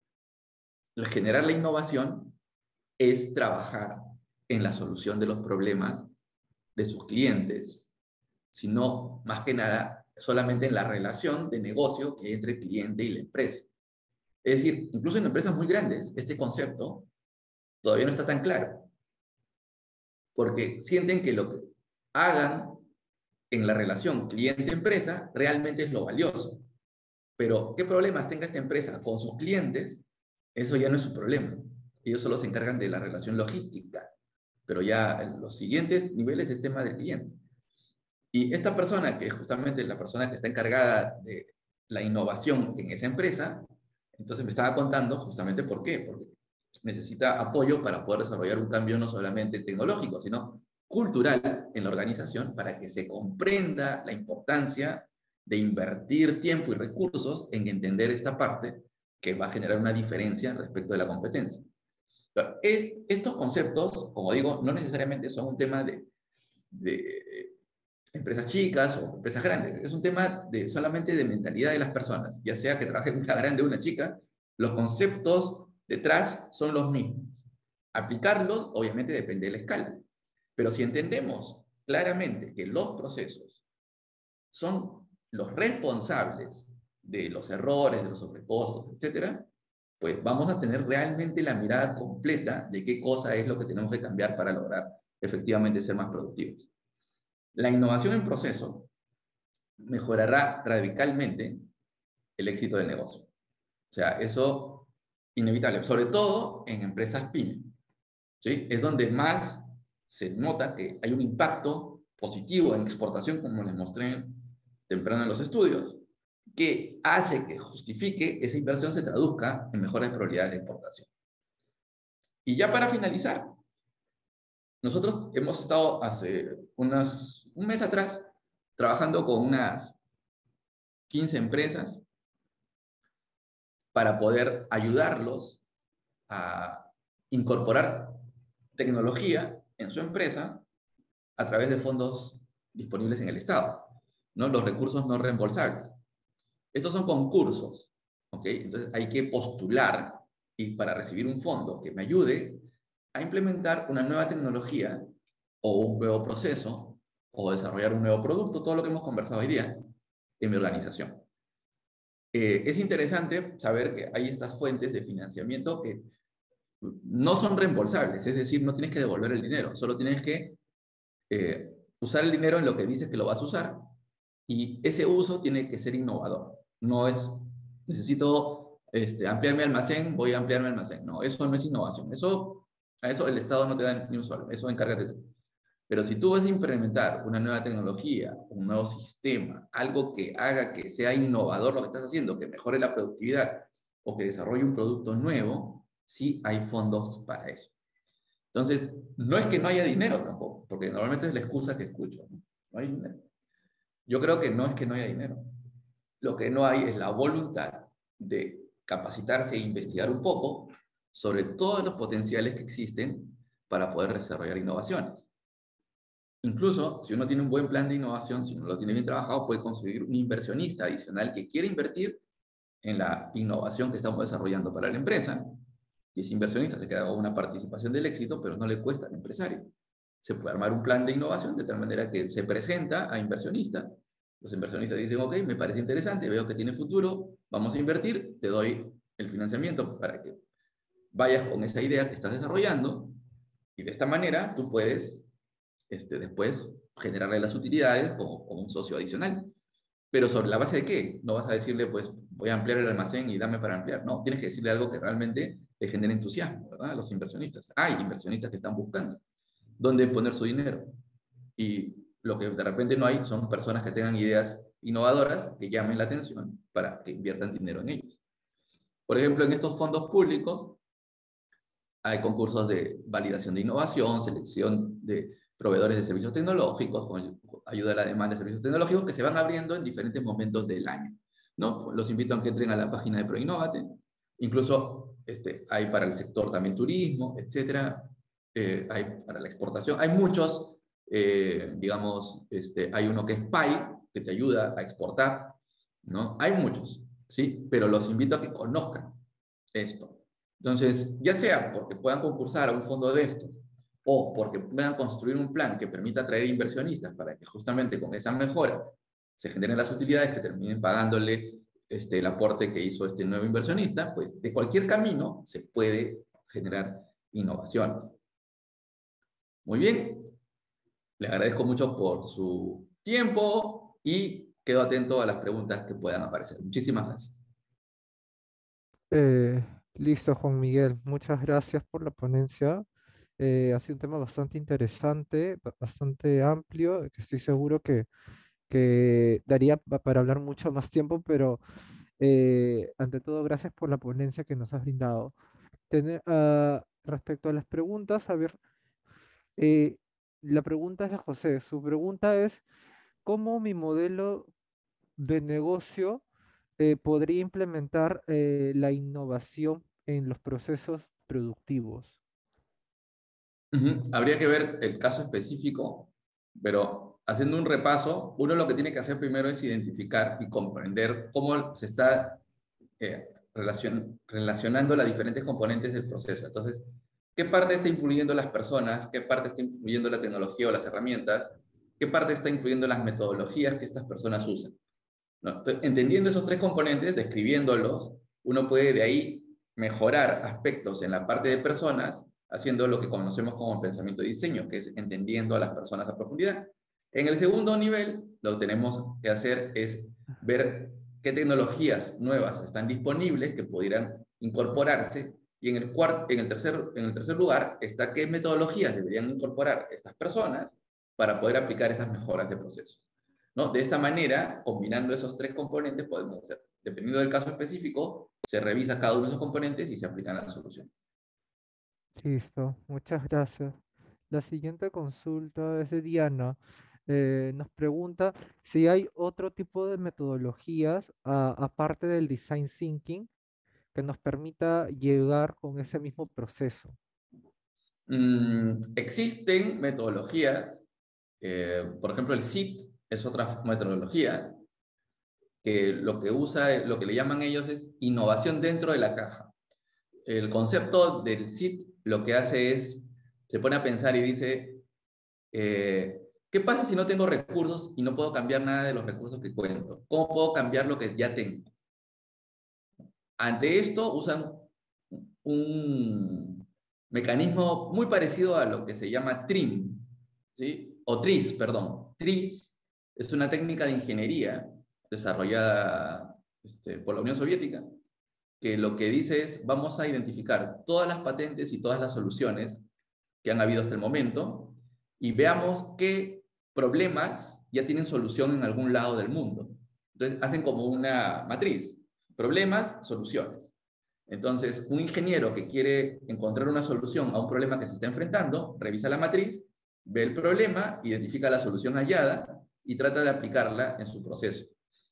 generar la innovación es trabajar en la solución de los problemas de sus clientes, sino más que nada solamente en la relación de negocio que hay entre el cliente y la empresa. Es decir, incluso en empresas muy grandes, este concepto todavía no está tan claro, porque sienten que lo que hagan en la relación cliente-empresa realmente es lo valioso. Pero qué problemas tenga esta empresa con sus clientes, eso ya no es su problema. Ellos solo se encargan de la relación logística, pero ya en los siguientes niveles es tema del cliente. Y esta persona, que es justamente la persona que está encargada de la innovación en esa empresa, entonces me estaba contando justamente por qué, porque necesita apoyo para poder desarrollar un cambio no solamente tecnológico, sino cultural en la organización para que se comprenda la importancia de invertir tiempo y recursos en entender esta parte que va a generar una diferencia respecto de la competencia. Es, estos conceptos, como digo, no necesariamente son un tema de, de empresas chicas o empresas grandes, es un tema de, solamente de mentalidad de las personas, ya sea que trabajen una grande o una chica, los conceptos detrás son los mismos. Aplicarlos, obviamente, depende de la escala. Pero si entendemos claramente que los procesos son los responsables de los errores, de los sobrecostos, etcétera, pues vamos a tener realmente la mirada completa de qué cosa es lo que tenemos que cambiar para lograr efectivamente ser más productivos. La innovación en proceso mejorará radicalmente el éxito del negocio. O sea, eso inevitable, sobre todo en empresas pyme, ¿sí? Es donde más se nota que hay un impacto positivo en exportación, como les mostré temprano en los estudios, que hace que justifique esa inversión se traduzca en mejores probabilidades de exportación. Y ya para finalizar, nosotros hemos estado hace unas, un mes atrás trabajando con unas quince empresas para poder ayudarlos a incorporar tecnología en su empresa a través de fondos disponibles en el Estado, ¿no? Los recursos no reembolsables. Estos son concursos, ¿ok? Entonces hay que postular y para recibir un fondo que me ayude a implementar una nueva tecnología o un nuevo proceso o desarrollar un nuevo producto, todo lo que hemos conversado hoy día en mi organización. Eh, es interesante saber que hay estas fuentes de financiamiento que no son reembolsables, es decir, no tienes que devolver el dinero, solo tienes que eh, usar el dinero en lo que dices que lo vas a usar y ese uso tiene que ser innovador. No es, necesito este, ampliar mi almacén, voy a ampliar mi almacén. No, eso no es innovación. Eso, a eso el Estado no te da ni un solo, eso encárgate tú. Pero si tú vas a implementar una nueva tecnología, un nuevo sistema, algo que haga que sea innovador lo que estás haciendo, que mejore la productividad o que desarrolle un producto nuevo, sí hay fondos para eso. Entonces, no es que no haya dinero tampoco, porque normalmente es la excusa que escucho, ¿no? No hay dinero. Yo creo que no es que no haya dinero. Lo que no hay es la voluntad de capacitarse e investigar un poco sobre todos los potenciales que existen para poder desarrollar innovaciones. Incluso, si uno tiene un buen plan de innovación, si uno lo tiene bien trabajado, puede conseguir un inversionista adicional que quiere invertir en la innovación que estamos desarrollando para la empresa, y ese inversionista se queda con una participación del éxito, pero no le cuesta al empresario. Se puede armar un plan de innovación de tal manera que se presenta a inversionistas. Los inversionistas dicen, ok, me parece interesante, veo que tiene futuro, vamos a invertir, te doy el financiamiento para que vayas con esa idea que estás desarrollando, y de esta manera tú puedes este, después generarle las utilidades como, como un socio adicional. Pero ¿sobre la base de qué? No vas a decirle, pues, voy a ampliar el almacén y dame para ampliar. No, tienes que decirle algo que realmente le genere entusiasmo, ¿verdad? A los inversionistas. Hay inversionistas que están buscando dónde poner su dinero. Y lo que de repente no hay son personas que tengan ideas innovadoras que llamen la atención para que inviertan dinero en ellos. Por ejemplo, en estos fondos públicos hay concursos de validación de innovación, selección de proveedores de servicios tecnológicos, con ayuda a la demanda de servicios tecnológicos, que se van abriendo en diferentes momentos del año, ¿no? Los invito a que entren a la página de ProInnovate. Incluso este, hay para el sector también turismo, etcétera. Eh, hay para la exportación. Hay muchos, eh, digamos, este, hay uno que es P A I, que te ayuda a exportar, ¿no? Hay muchos, ¿sí? Pero los invito a que conozcan esto. Entonces, ya sea porque puedan concursar a un fondo de estos, o porque puedan construir un plan que permita atraer inversionistas para que justamente con esa mejora se generen las utilidades que terminen pagándole este, el aporte que hizo este nuevo inversionista, pues de cualquier camino se puede generar innovaciones. Muy bien, les agradezco mucho por su tiempo y quedo atento a las preguntas que puedan aparecer. Muchísimas gracias. Eh, listo, Juan Miguel. Muchas gracias por la ponencia. Eh, ha sido un tema bastante interesante, ba- bastante amplio, que estoy seguro que, que daría pa- para hablar mucho más tiempo, pero eh, ante todo, gracias por la ponencia que nos has brindado. Tener- ah, respecto a las preguntas, a ver, eh, la pregunta es de José. Su pregunta es, ¿cómo mi modelo de negocio eh, podría implementar eh, la innovación en los procesos productivos? Ujú. Habría que ver el caso específico, pero haciendo un repaso, uno lo que tiene que hacer primero es identificar y comprender cómo se está eh, relacion, relacionando las diferentes componentes del proceso. Entonces, ¿qué parte está influyendo las personas? ¿Qué parte está influyendo la tecnología o las herramientas? ¿Qué parte está influyendo las metodologías que estas personas usan? ¿No? Entonces, entendiendo esos tres componentes, describiéndolos, uno puede de ahí mejorar aspectos en la parte de personas, haciendo lo que conocemos como pensamiento de diseño, que es entendiendo a las personas a profundidad. En el segundo nivel, lo que tenemos que hacer es ver qué tecnologías nuevas están disponibles que pudieran incorporarse. Y en el, cuarto, en, el tercer, en el tercer lugar está qué metodologías deberían incorporar estas personas para poder aplicar esas mejoras de proceso, ¿no? De esta manera, combinando esos tres componentes, podemos hacer, dependiendo del caso específico, se revisa cada uno de esos componentes y se aplican las soluciones. Listo, muchas gracias. La siguiente consulta es de Diana. Eh, nos pregunta si hay otro tipo de metodologías a- aparte del design thinking que nos permita llegar con ese mismo proceso. Mm, existen metodologías, eh, por ejemplo, el S I T es otra metodología que lo que usa, lo que le llaman ellos es innovación dentro de la caja. El concepto del S I T lo que hace es, se pone a pensar y dice, eh, ¿qué pasa si no tengo recursos y no puedo cambiar nada de los recursos que cuento? ¿Cómo puedo cambiar lo que ya tengo? Ante esto usan un mecanismo muy parecido a lo que se llama TRIM, ¿sí? O TRIS, perdón. TRIS es una técnica de ingeniería desarrollada este, por la Unión Soviética, que lo que dice es, vamos a identificar todas las patentes y todas las soluciones que han habido hasta el momento y veamos qué problemas ya tienen solución en algún lado del mundo. Entonces hacen como una matriz, problemas, soluciones. Entonces, un ingeniero que quiere encontrar una solución a un problema que se está enfrentando, revisa la matriz, ve el problema, identifica la solución hallada y trata de aplicarla en su proceso.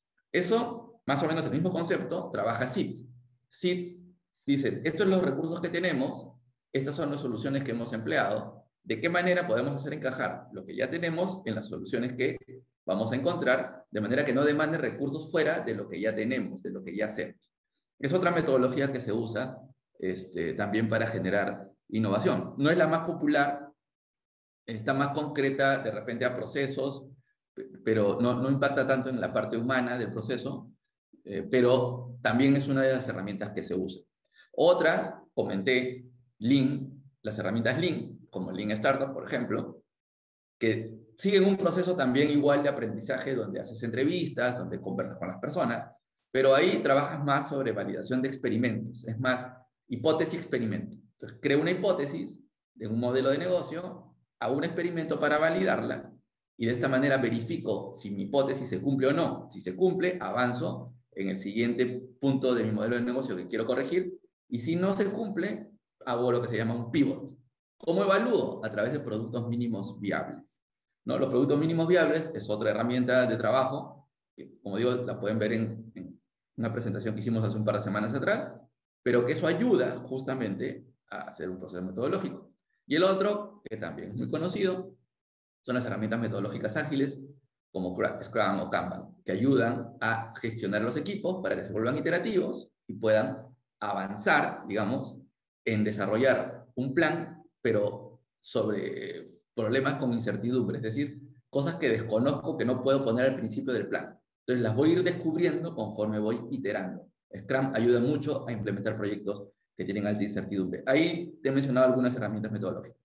Eso, más o menos el mismo concepto, trabaja S I T. S I T dice, estos son los recursos que tenemos, estas son las soluciones que hemos empleado, ¿de qué manera podemos hacer encajar lo que ya tenemos en las soluciones que vamos a encontrar, de manera que no demanden recursos fuera de lo que ya tenemos, de lo que ya hacemos? Es otra metodología que se usa este, también para generar innovación. No es la más popular, está más concreta de repente a procesos, pero no, no impacta tanto en la parte humana del proceso, eh, pero también es una de las herramientas que se usa. Otra, comenté, Lean, las herramientas Lean, como Lean Startup, por ejemplo, que siguen un proceso también igual de aprendizaje, donde haces entrevistas, donde conversas con las personas, pero ahí trabajas más sobre validación de experimentos, es más hipótesis-experimento. Entonces, creo una hipótesis de un modelo de negocio, hago un experimento para validarla, y de esta manera verifico si mi hipótesis se cumple o no. Si se cumple, avanzo en el siguiente punto de mi modelo de negocio que quiero corregir, y si no se cumple, hago lo que se llama un pivot. ¿Cómo evalúo? A través de productos mínimos viables, ¿no? Los productos mínimos viables es otra herramienta de trabajo, que, como digo, la pueden ver en, en una presentación que hicimos hace un par de semanas atrás, pero que eso ayuda justamente a hacer un proceso metodológico. Y el otro, que también es muy conocido, son las herramientas metodológicas ágiles, como Scrum o Kanban, que ayudan a gestionar los equipos para que se vuelvan iterativos y puedan avanzar, digamos, en desarrollar un plan, pero sobre problemas con incertidumbre, es decir, cosas que desconozco, que no puedo poner al principio del plan. Entonces las voy a ir descubriendo conforme voy iterando. Scrum ayuda mucho a implementar proyectos que tienen alta incertidumbre. Ahí te he mencionado algunas herramientas metodológicas.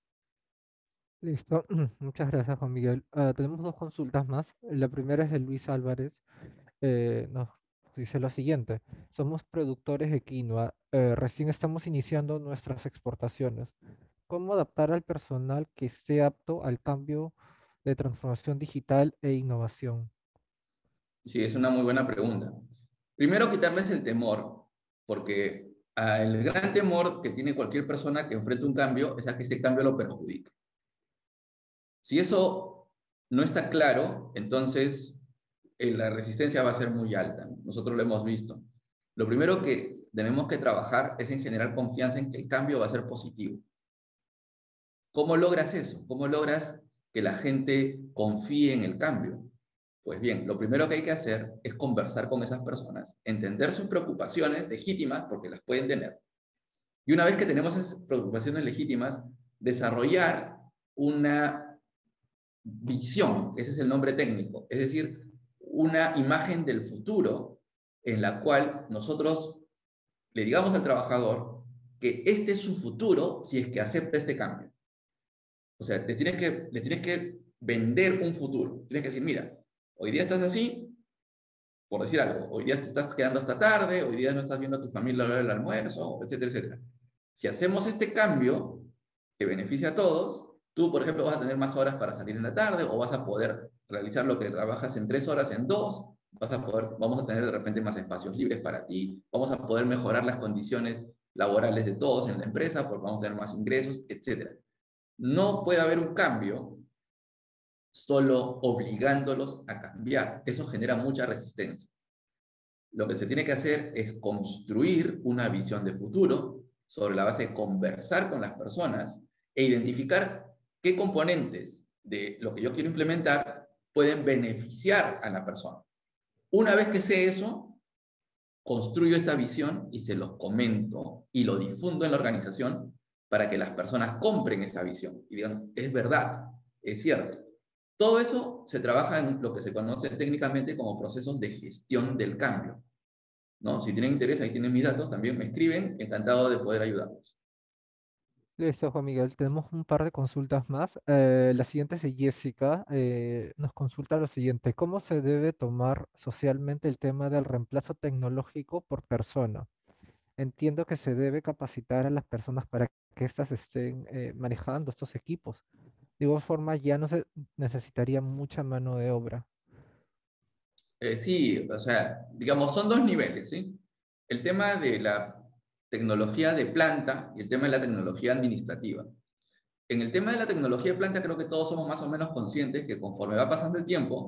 Listo, muchas gracias Juan Miguel. Ah, tenemos dos consultas más. La primera es de Luis Álvarez. Eh, nos dice lo siguiente: somos productores de quinoa, eh, recién estamos iniciando nuestras exportaciones. ¿Cómo adaptar al personal que esté apto al cambio de transformación digital e innovación? Sí, es una muy buena pregunta. Primero, quitarles el temor, porque ah, el gran temor que tiene cualquier persona que enfrenta un cambio es a que ese cambio lo perjudique. Si eso no está claro, entonces eh, la resistencia va a ser muy alta. Nosotros lo hemos visto. Lo primero que tenemos que trabajar es en generar confianza en que el cambio va a ser positivo. ¿Cómo logras eso? ¿Cómo logras que la gente confíe en el cambio? Pues bien, lo primero que hay que hacer es conversar con esas personas, entender sus preocupaciones legítimas, porque las pueden tener. Y una vez que tenemos esas preocupaciones legítimas, desarrollar una visión, ese es el nombre técnico, es decir, una imagen del futuro en la cual nosotros le digamos al trabajador que este es su futuro si es que acepta este cambio. O sea, le tienes que, le tienes que vender un futuro. Tienes que decir, mira, hoy día estás así, por decir algo, hoy día te estás quedando hasta tarde, hoy día no estás viendo a tu familia a la hora del almuerzo, etcétera, etcétera. Si hacemos este cambio que beneficia a todos, tú, por ejemplo, vas a tener más horas para salir en la tarde, o vas a poder realizar lo que trabajas en tres horas en dos, vas a poder, vamos a tener de repente más espacios libres para ti, vamos a poder mejorar las condiciones laborales de todos en la empresa, porque vamos a tener más ingresos, etcétera. No puede haber un cambio solo obligándolos a cambiar. Eso genera mucha resistencia. Lo que se tiene que hacer es construir una visión de futuro sobre la base de conversar con las personas e identificar qué componentes de lo que yo quiero implementar pueden beneficiar a la persona. Una vez que sé eso, construyo esta visión y se los comento y lo difundo en la organización para que las personas compren esa visión y digan, es verdad, es cierto. Todo eso se trabaja en lo que se conoce técnicamente como procesos de gestión del cambio, ¿no? Si tienen interés, ahí tienen mis datos, también me escriben, encantado de poder ayudarlos. Listo, Juan Miguel. Tenemos un par de consultas más. Eh, la siguiente es de Jessica. Eh, nos consulta lo siguiente: ¿cómo se debe tomar socialmente el tema del reemplazo tecnológico por persona? Entiendo que se debe capacitar a las personas para que éstas estén eh, manejando estos equipos. De igual forma, ya no se necesitaría mucha mano de obra. Eh, sí, o sea, digamos, son dos niveles, ¿sí? El tema de la tecnología de planta y el tema de la tecnología administrativa. En el tema de la tecnología de planta creo que todos somos más o menos conscientes que conforme va pasando el tiempo,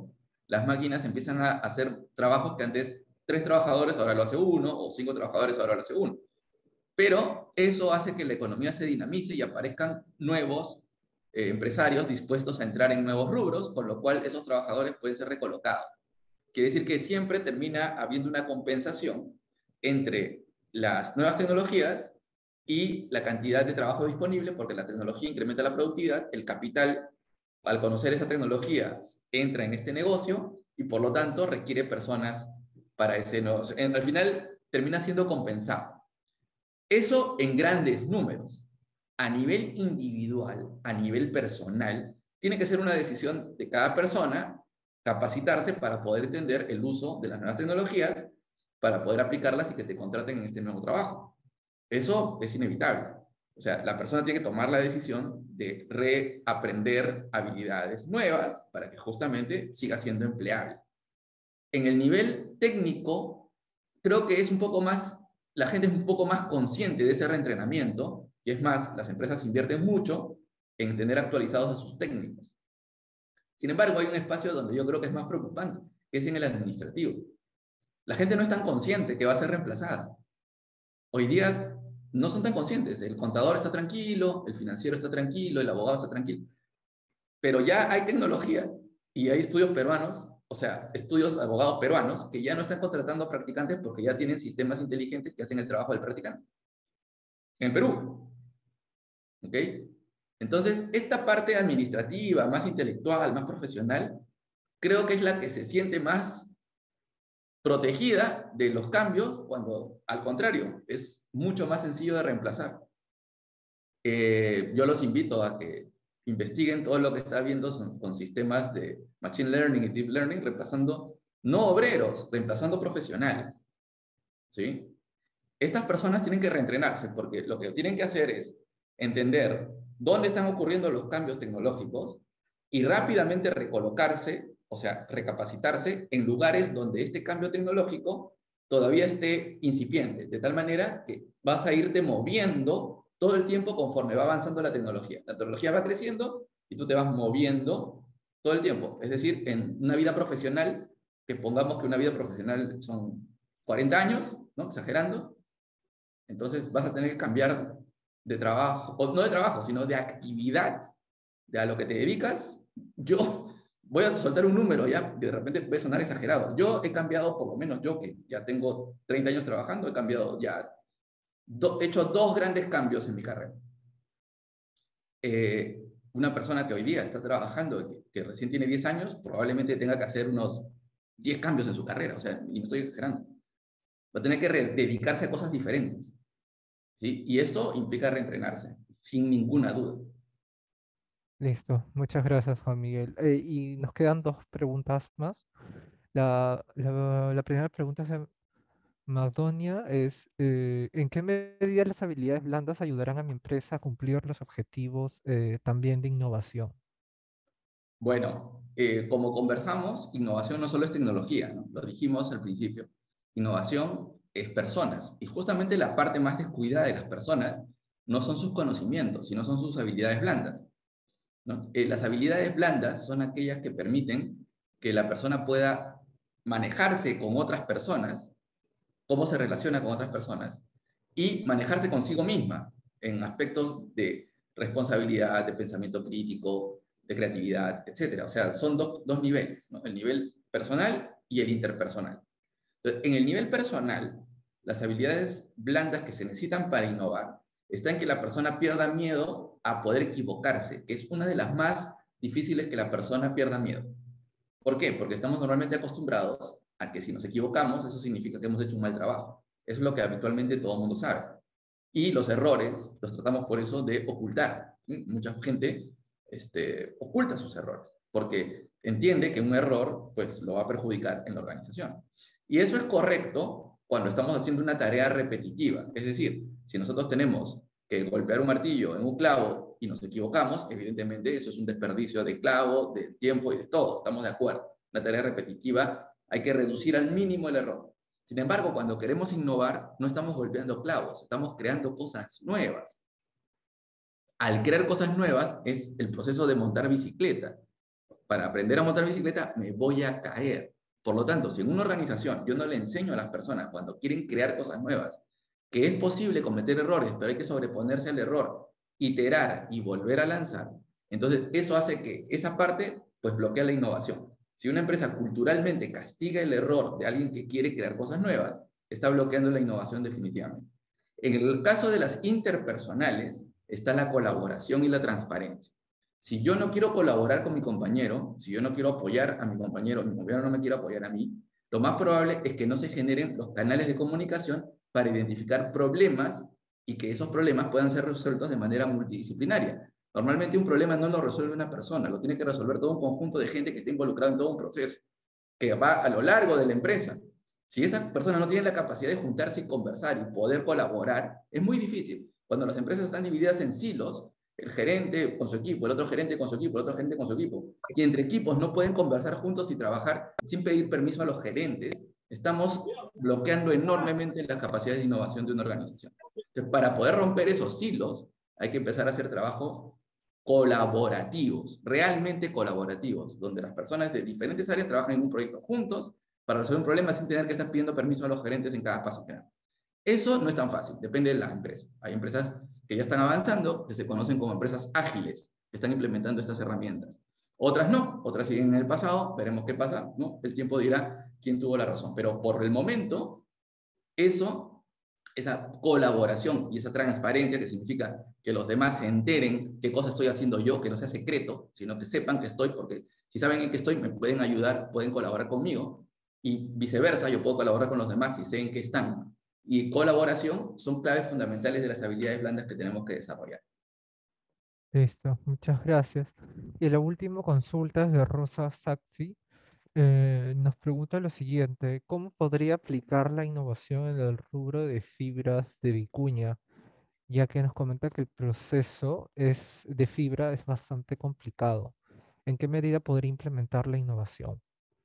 las máquinas empiezan a hacer trabajos que antes tres trabajadores ahora lo hace uno, o cinco trabajadores ahora lo hace uno. Pero eso hace que la economía se dinamice y aparezcan nuevos eh, empresarios dispuestos a entrar en nuevos rubros, con lo cual esos trabajadores pueden ser recolocados. Quiere decir que siempre termina habiendo una compensación entre las nuevas tecnologías y la cantidad de trabajo disponible, porque la tecnología incrementa la productividad, el capital, al conocer esa tecnología, entra en este negocio y por lo tanto requiere personas para ese negocio. En, al final termina siendo compensado. Eso en grandes números. A nivel individual, a nivel personal, tiene que ser una decisión de cada persona capacitarse para poder entender el uso de las nuevas tecnologías, para poder aplicarlas y que te contraten en este nuevo trabajo. Eso es inevitable. O sea, la persona tiene que tomar la decisión de reaprender habilidades nuevas para que justamente siga siendo empleable. En el nivel técnico, creo que es un poco más, la gente es un poco más consciente de ese reentrenamiento, y es más, las empresas invierten mucho en tener actualizados a sus técnicos. Sin embargo, hay un espacio donde yo creo que es más preocupante, que es en el administrativo. La gente no es tan consciente que va a ser reemplazada. Hoy día no son tan conscientes. El contador está tranquilo, el financiero está tranquilo, el abogado está tranquilo. Pero ya hay tecnología y hay estudios peruanos, o sea, estudios abogados peruanos, que ya no están contratando practicantes porque ya tienen sistemas inteligentes que hacen el trabajo del practicante. En Perú. ¿Ok? Entonces, esta parte administrativa, más intelectual, más profesional, creo que es la que se siente más protegida de los cambios, cuando al contrario, es mucho más sencillo de reemplazar. Eh, yo los invito a que investiguen todo lo que está viendo son, con sistemas de Machine Learning y Deep Learning, reemplazando no obreros, reemplazando profesionales. ¿Sí? Estas personas tienen que reentrenarse porque lo que tienen que hacer es entender dónde están ocurriendo los cambios tecnológicos y rápidamente recolocarse, o sea, recapacitarse en lugares donde este cambio tecnológico todavía esté incipiente, de tal manera que vas a irte moviendo todo el tiempo conforme va avanzando la tecnología. La tecnología va creciendo y tú te vas moviendo todo el tiempo. Es decir, en una vida profesional, que pongamos que una vida profesional son cuarenta años, ¿no? Exagerando, entonces vas a tener que cambiar de trabajo, o no de trabajo, sino de actividad, de a lo que te dedicas. Yo voy a soltar un número, ya, que de repente puede sonar exagerado. Yo he cambiado, por lo menos yo, que ya tengo treinta años trabajando, he cambiado ya, do, he hecho dos grandes cambios en mi carrera. Eh, una persona que hoy día está trabajando, que, que recién tiene diez años, probablemente tenga que hacer unos diez cambios en su carrera, o sea, y me estoy exagerando. Va a tener que dedicarse a cosas diferentes. ¿Sí? Y eso implica reentrenarse, sin ninguna duda. Listo, muchas gracias, Juan Miguel. Eh, y nos quedan dos preguntas más. La, la, la primera pregunta es de Madonia es, eh, ¿en qué medida las habilidades blandas ayudarán a mi empresa a cumplir los objetivos eh, también de innovación? Bueno, eh, como conversamos, innovación no solo es tecnología, ¿no? Lo dijimos al principio. Innovación es personas. Y justamente la parte más descuidada de las personas no son sus conocimientos, sino son sus habilidades blandas, ¿no? Eh, las habilidades blandas son aquellas que permiten que la persona pueda manejarse con otras personas, cómo se relaciona con otras personas, y manejarse consigo misma en aspectos de responsabilidad, de pensamiento crítico, de creatividad, etcétera. O sea, son dos, dos niveles, ¿no? El nivel personal y el interpersonal. Entonces, en el nivel personal, las habilidades blandas que se necesitan para innovar está en que la persona pierda miedo a poder equivocarse, que es una de las más difíciles, que la persona pierda miedo. ¿Por qué? Porque estamos normalmente acostumbrados a que si nos equivocamos, eso significa que hemos hecho un mal trabajo. Eso es lo que habitualmente todo el mundo sabe. Y los errores los tratamos por eso de ocultar. ¿Sí? Mucha gente este, oculta sus errores, porque entiende que un error pues, lo va a perjudicar en la organización. Y eso es correcto cuando estamos haciendo una tarea repetitiva. Es decir, si nosotros tenemos que golpear un martillo en un clavo y nos equivocamos, evidentemente eso es un desperdicio de clavo, de tiempo y de todo. Estamos de acuerdo. Una tarea repetitiva hay que reducir al mínimo el error. Sin embargo, cuando queremos innovar, no estamos golpeando clavos, estamos creando cosas nuevas. Al crear cosas nuevas es el proceso de montar bicicleta. para aprender a montar bicicleta me voy a caer. Por lo tanto, si en una organización yo no le enseño a las personas cuando quieren crear cosas nuevas, que es posible cometer errores, pero hay que sobreponerse al error, iterar y volver a lanzar, entonces eso hace que esa parte pues bloquea la innovación. Si una empresa culturalmente castiga el error de alguien que quiere crear cosas nuevas, está bloqueando la innovación definitivamente. En el caso de las interpersonales, está la colaboración y la transparencia. Si yo no quiero colaborar con mi compañero, si yo no quiero apoyar a mi compañero, mi compañero no me quiere apoyar a mí, lo más probable es que no se generen los canales de comunicación para identificar problemas y que esos problemas puedan ser resueltos de manera multidisciplinaria. Normalmente un problema no lo resuelve una persona, lo tiene que resolver todo un conjunto de gente que está involucrado en todo un proceso, que va a lo largo de la empresa. Si esas personas no tienen la capacidad de juntarse y conversar y poder colaborar, es muy difícil. Cuando las empresas están divididas en silos, el gerente con su equipo, el otro gerente con su equipo, el otro gerente con su equipo, y entre equipos no pueden conversar juntos y trabajar sin pedir permiso a los gerentes, estamos bloqueando enormemente las capacidades de innovación de una organización. Entonces, para poder romper esos silos, hay que empezar a hacer trabajos colaborativos, realmente colaborativos, donde las personas de diferentes áreas trabajan en un proyecto juntos para resolver un problema sin tener que estar pidiendo permiso a los gerentes en cada paso que dan. Eso no es tan fácil, depende de la empresa. Hay empresas que ya están avanzando, que se conocen como empresas ágiles, que están implementando estas herramientas. Otras no, otras siguen en el pasado, veremos qué pasa, ¿no? El tiempo dirá quién tuvo la razón. Pero por el momento, eso, esa colaboración y esa transparencia, que significa que los demás se enteren qué cosa estoy haciendo yo, que no sea secreto, sino que sepan que estoy, porque si saben en qué estoy, me pueden ayudar, pueden colaborar conmigo, y viceversa, yo puedo colaborar con los demás si sé en qué están. Y colaboración son claves fundamentales de las habilidades blandas que tenemos que desarrollar. Listo, muchas gracias. Y la última consulta es de Rosa Saxi. Eh, nos pregunta lo siguiente: ¿cómo podría aplicar la innovación en el rubro de fibras de vicuña? Ya que nos comenta que el proceso es, de fibra es bastante complicado. ¿En qué medida podría implementar la innovación?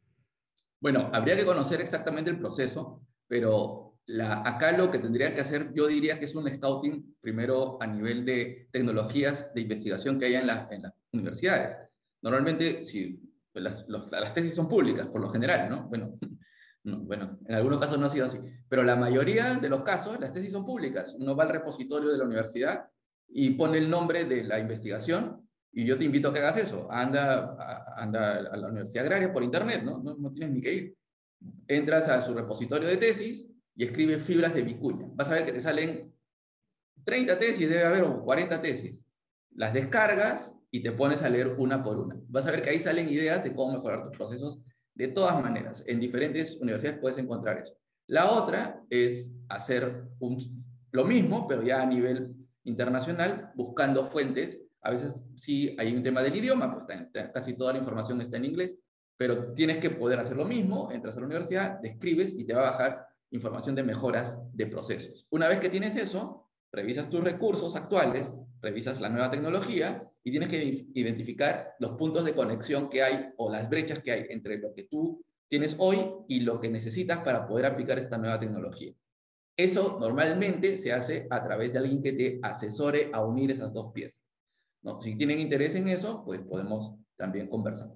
Bueno, habría que conocer exactamente el proceso, pero la, acá lo que tendría que hacer, yo diría que es un scouting primero a nivel de tecnologías de investigación que hay en, la, en las universidades. Normalmente, si pues las, los, las tesis son públicas, por lo general, ¿no? Bueno, no, bueno, en algunos casos no ha sido así, pero la mayoría de los casos, las tesis son públicas. Uno va al repositorio de la universidad y pone el nombre de la investigación. Y yo te invito a que hagas eso. Anda, a- anda a la Universidad Agraria por internet, ¿no? No, no tienes ni que ir. Entras a su repositorio de tesis y escribes fibras de vicuña. Vas a ver que te salen treinta tesis, debe haber, o cuarenta tesis. Las descargas y te pones a leer una por una. Vas a ver que ahí salen ideas de cómo mejorar tus procesos de todas maneras. En diferentes universidades puedes encontrar eso. La otra es hacer un, lo mismo, pero ya a nivel internacional, buscando fuentes. A veces sí hay un tema del idioma, pues está- casi toda la información está en inglés, pero tienes que poder hacer lo mismo, entras a la universidad, describes y te va a bajar información de mejoras de procesos. Una vez que tienes eso, revisas tus recursos actuales, revisas la nueva tecnología y tienes que identificar los puntos de conexión que hay o las brechas que hay entre lo que tú tienes hoy y lo que necesitas para poder aplicar esta nueva tecnología. Eso normalmente se hace a través de alguien que te asesore a unir esas dos piezas, ¿no? Si tienen interés en eso, pues podemos también conversar.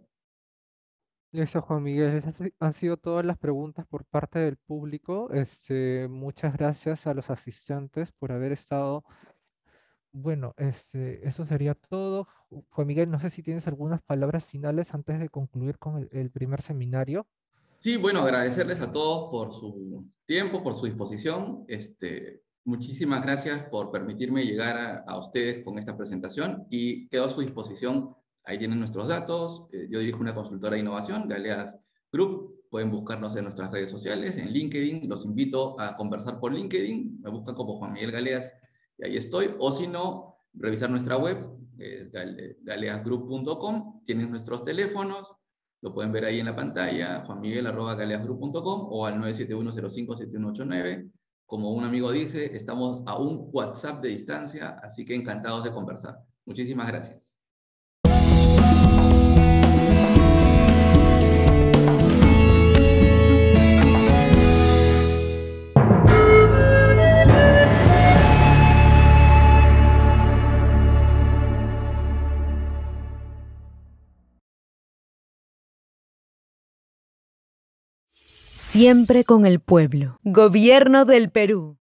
Listo, Juan Miguel. Esas han han sido todas las preguntas por parte del público. Este, muchas gracias a los asistentes por haber estado. Bueno, este, eso sería todo. Ju- Juan Miguel, no sé si tienes algunas palabras finales antes de concluir con el, el primer seminario. Sí, bueno, agradecerles a todos por su tiempo, por su disposición. Este, muchísimas gracias por permitirme llegar a, a ustedes con esta presentación y quedo a su disposición. Ahí tienen nuestros datos. Eh, yo dirijo una consultora de innovación, Galeas Group. Pueden buscarnos en nuestras redes sociales, en LinkedIn. Los invito a conversar por LinkedIn. Me buscan como Juan Miguel Galeas y ahí estoy. O si no, revisar nuestra web, eh, galeas group punto com. Tienen nuestros teléfonos. Lo pueden ver ahí en la pantalla, juanmiguel arroba galeasgroup punto com o al nueve siete uno cero cinco siete uno ocho nueve. Como un amigo dice, estamos a un WhatsApp de distancia, así que encantados de conversar. Muchísimas gracias. Siempre con el pueblo. Gobierno del Perú.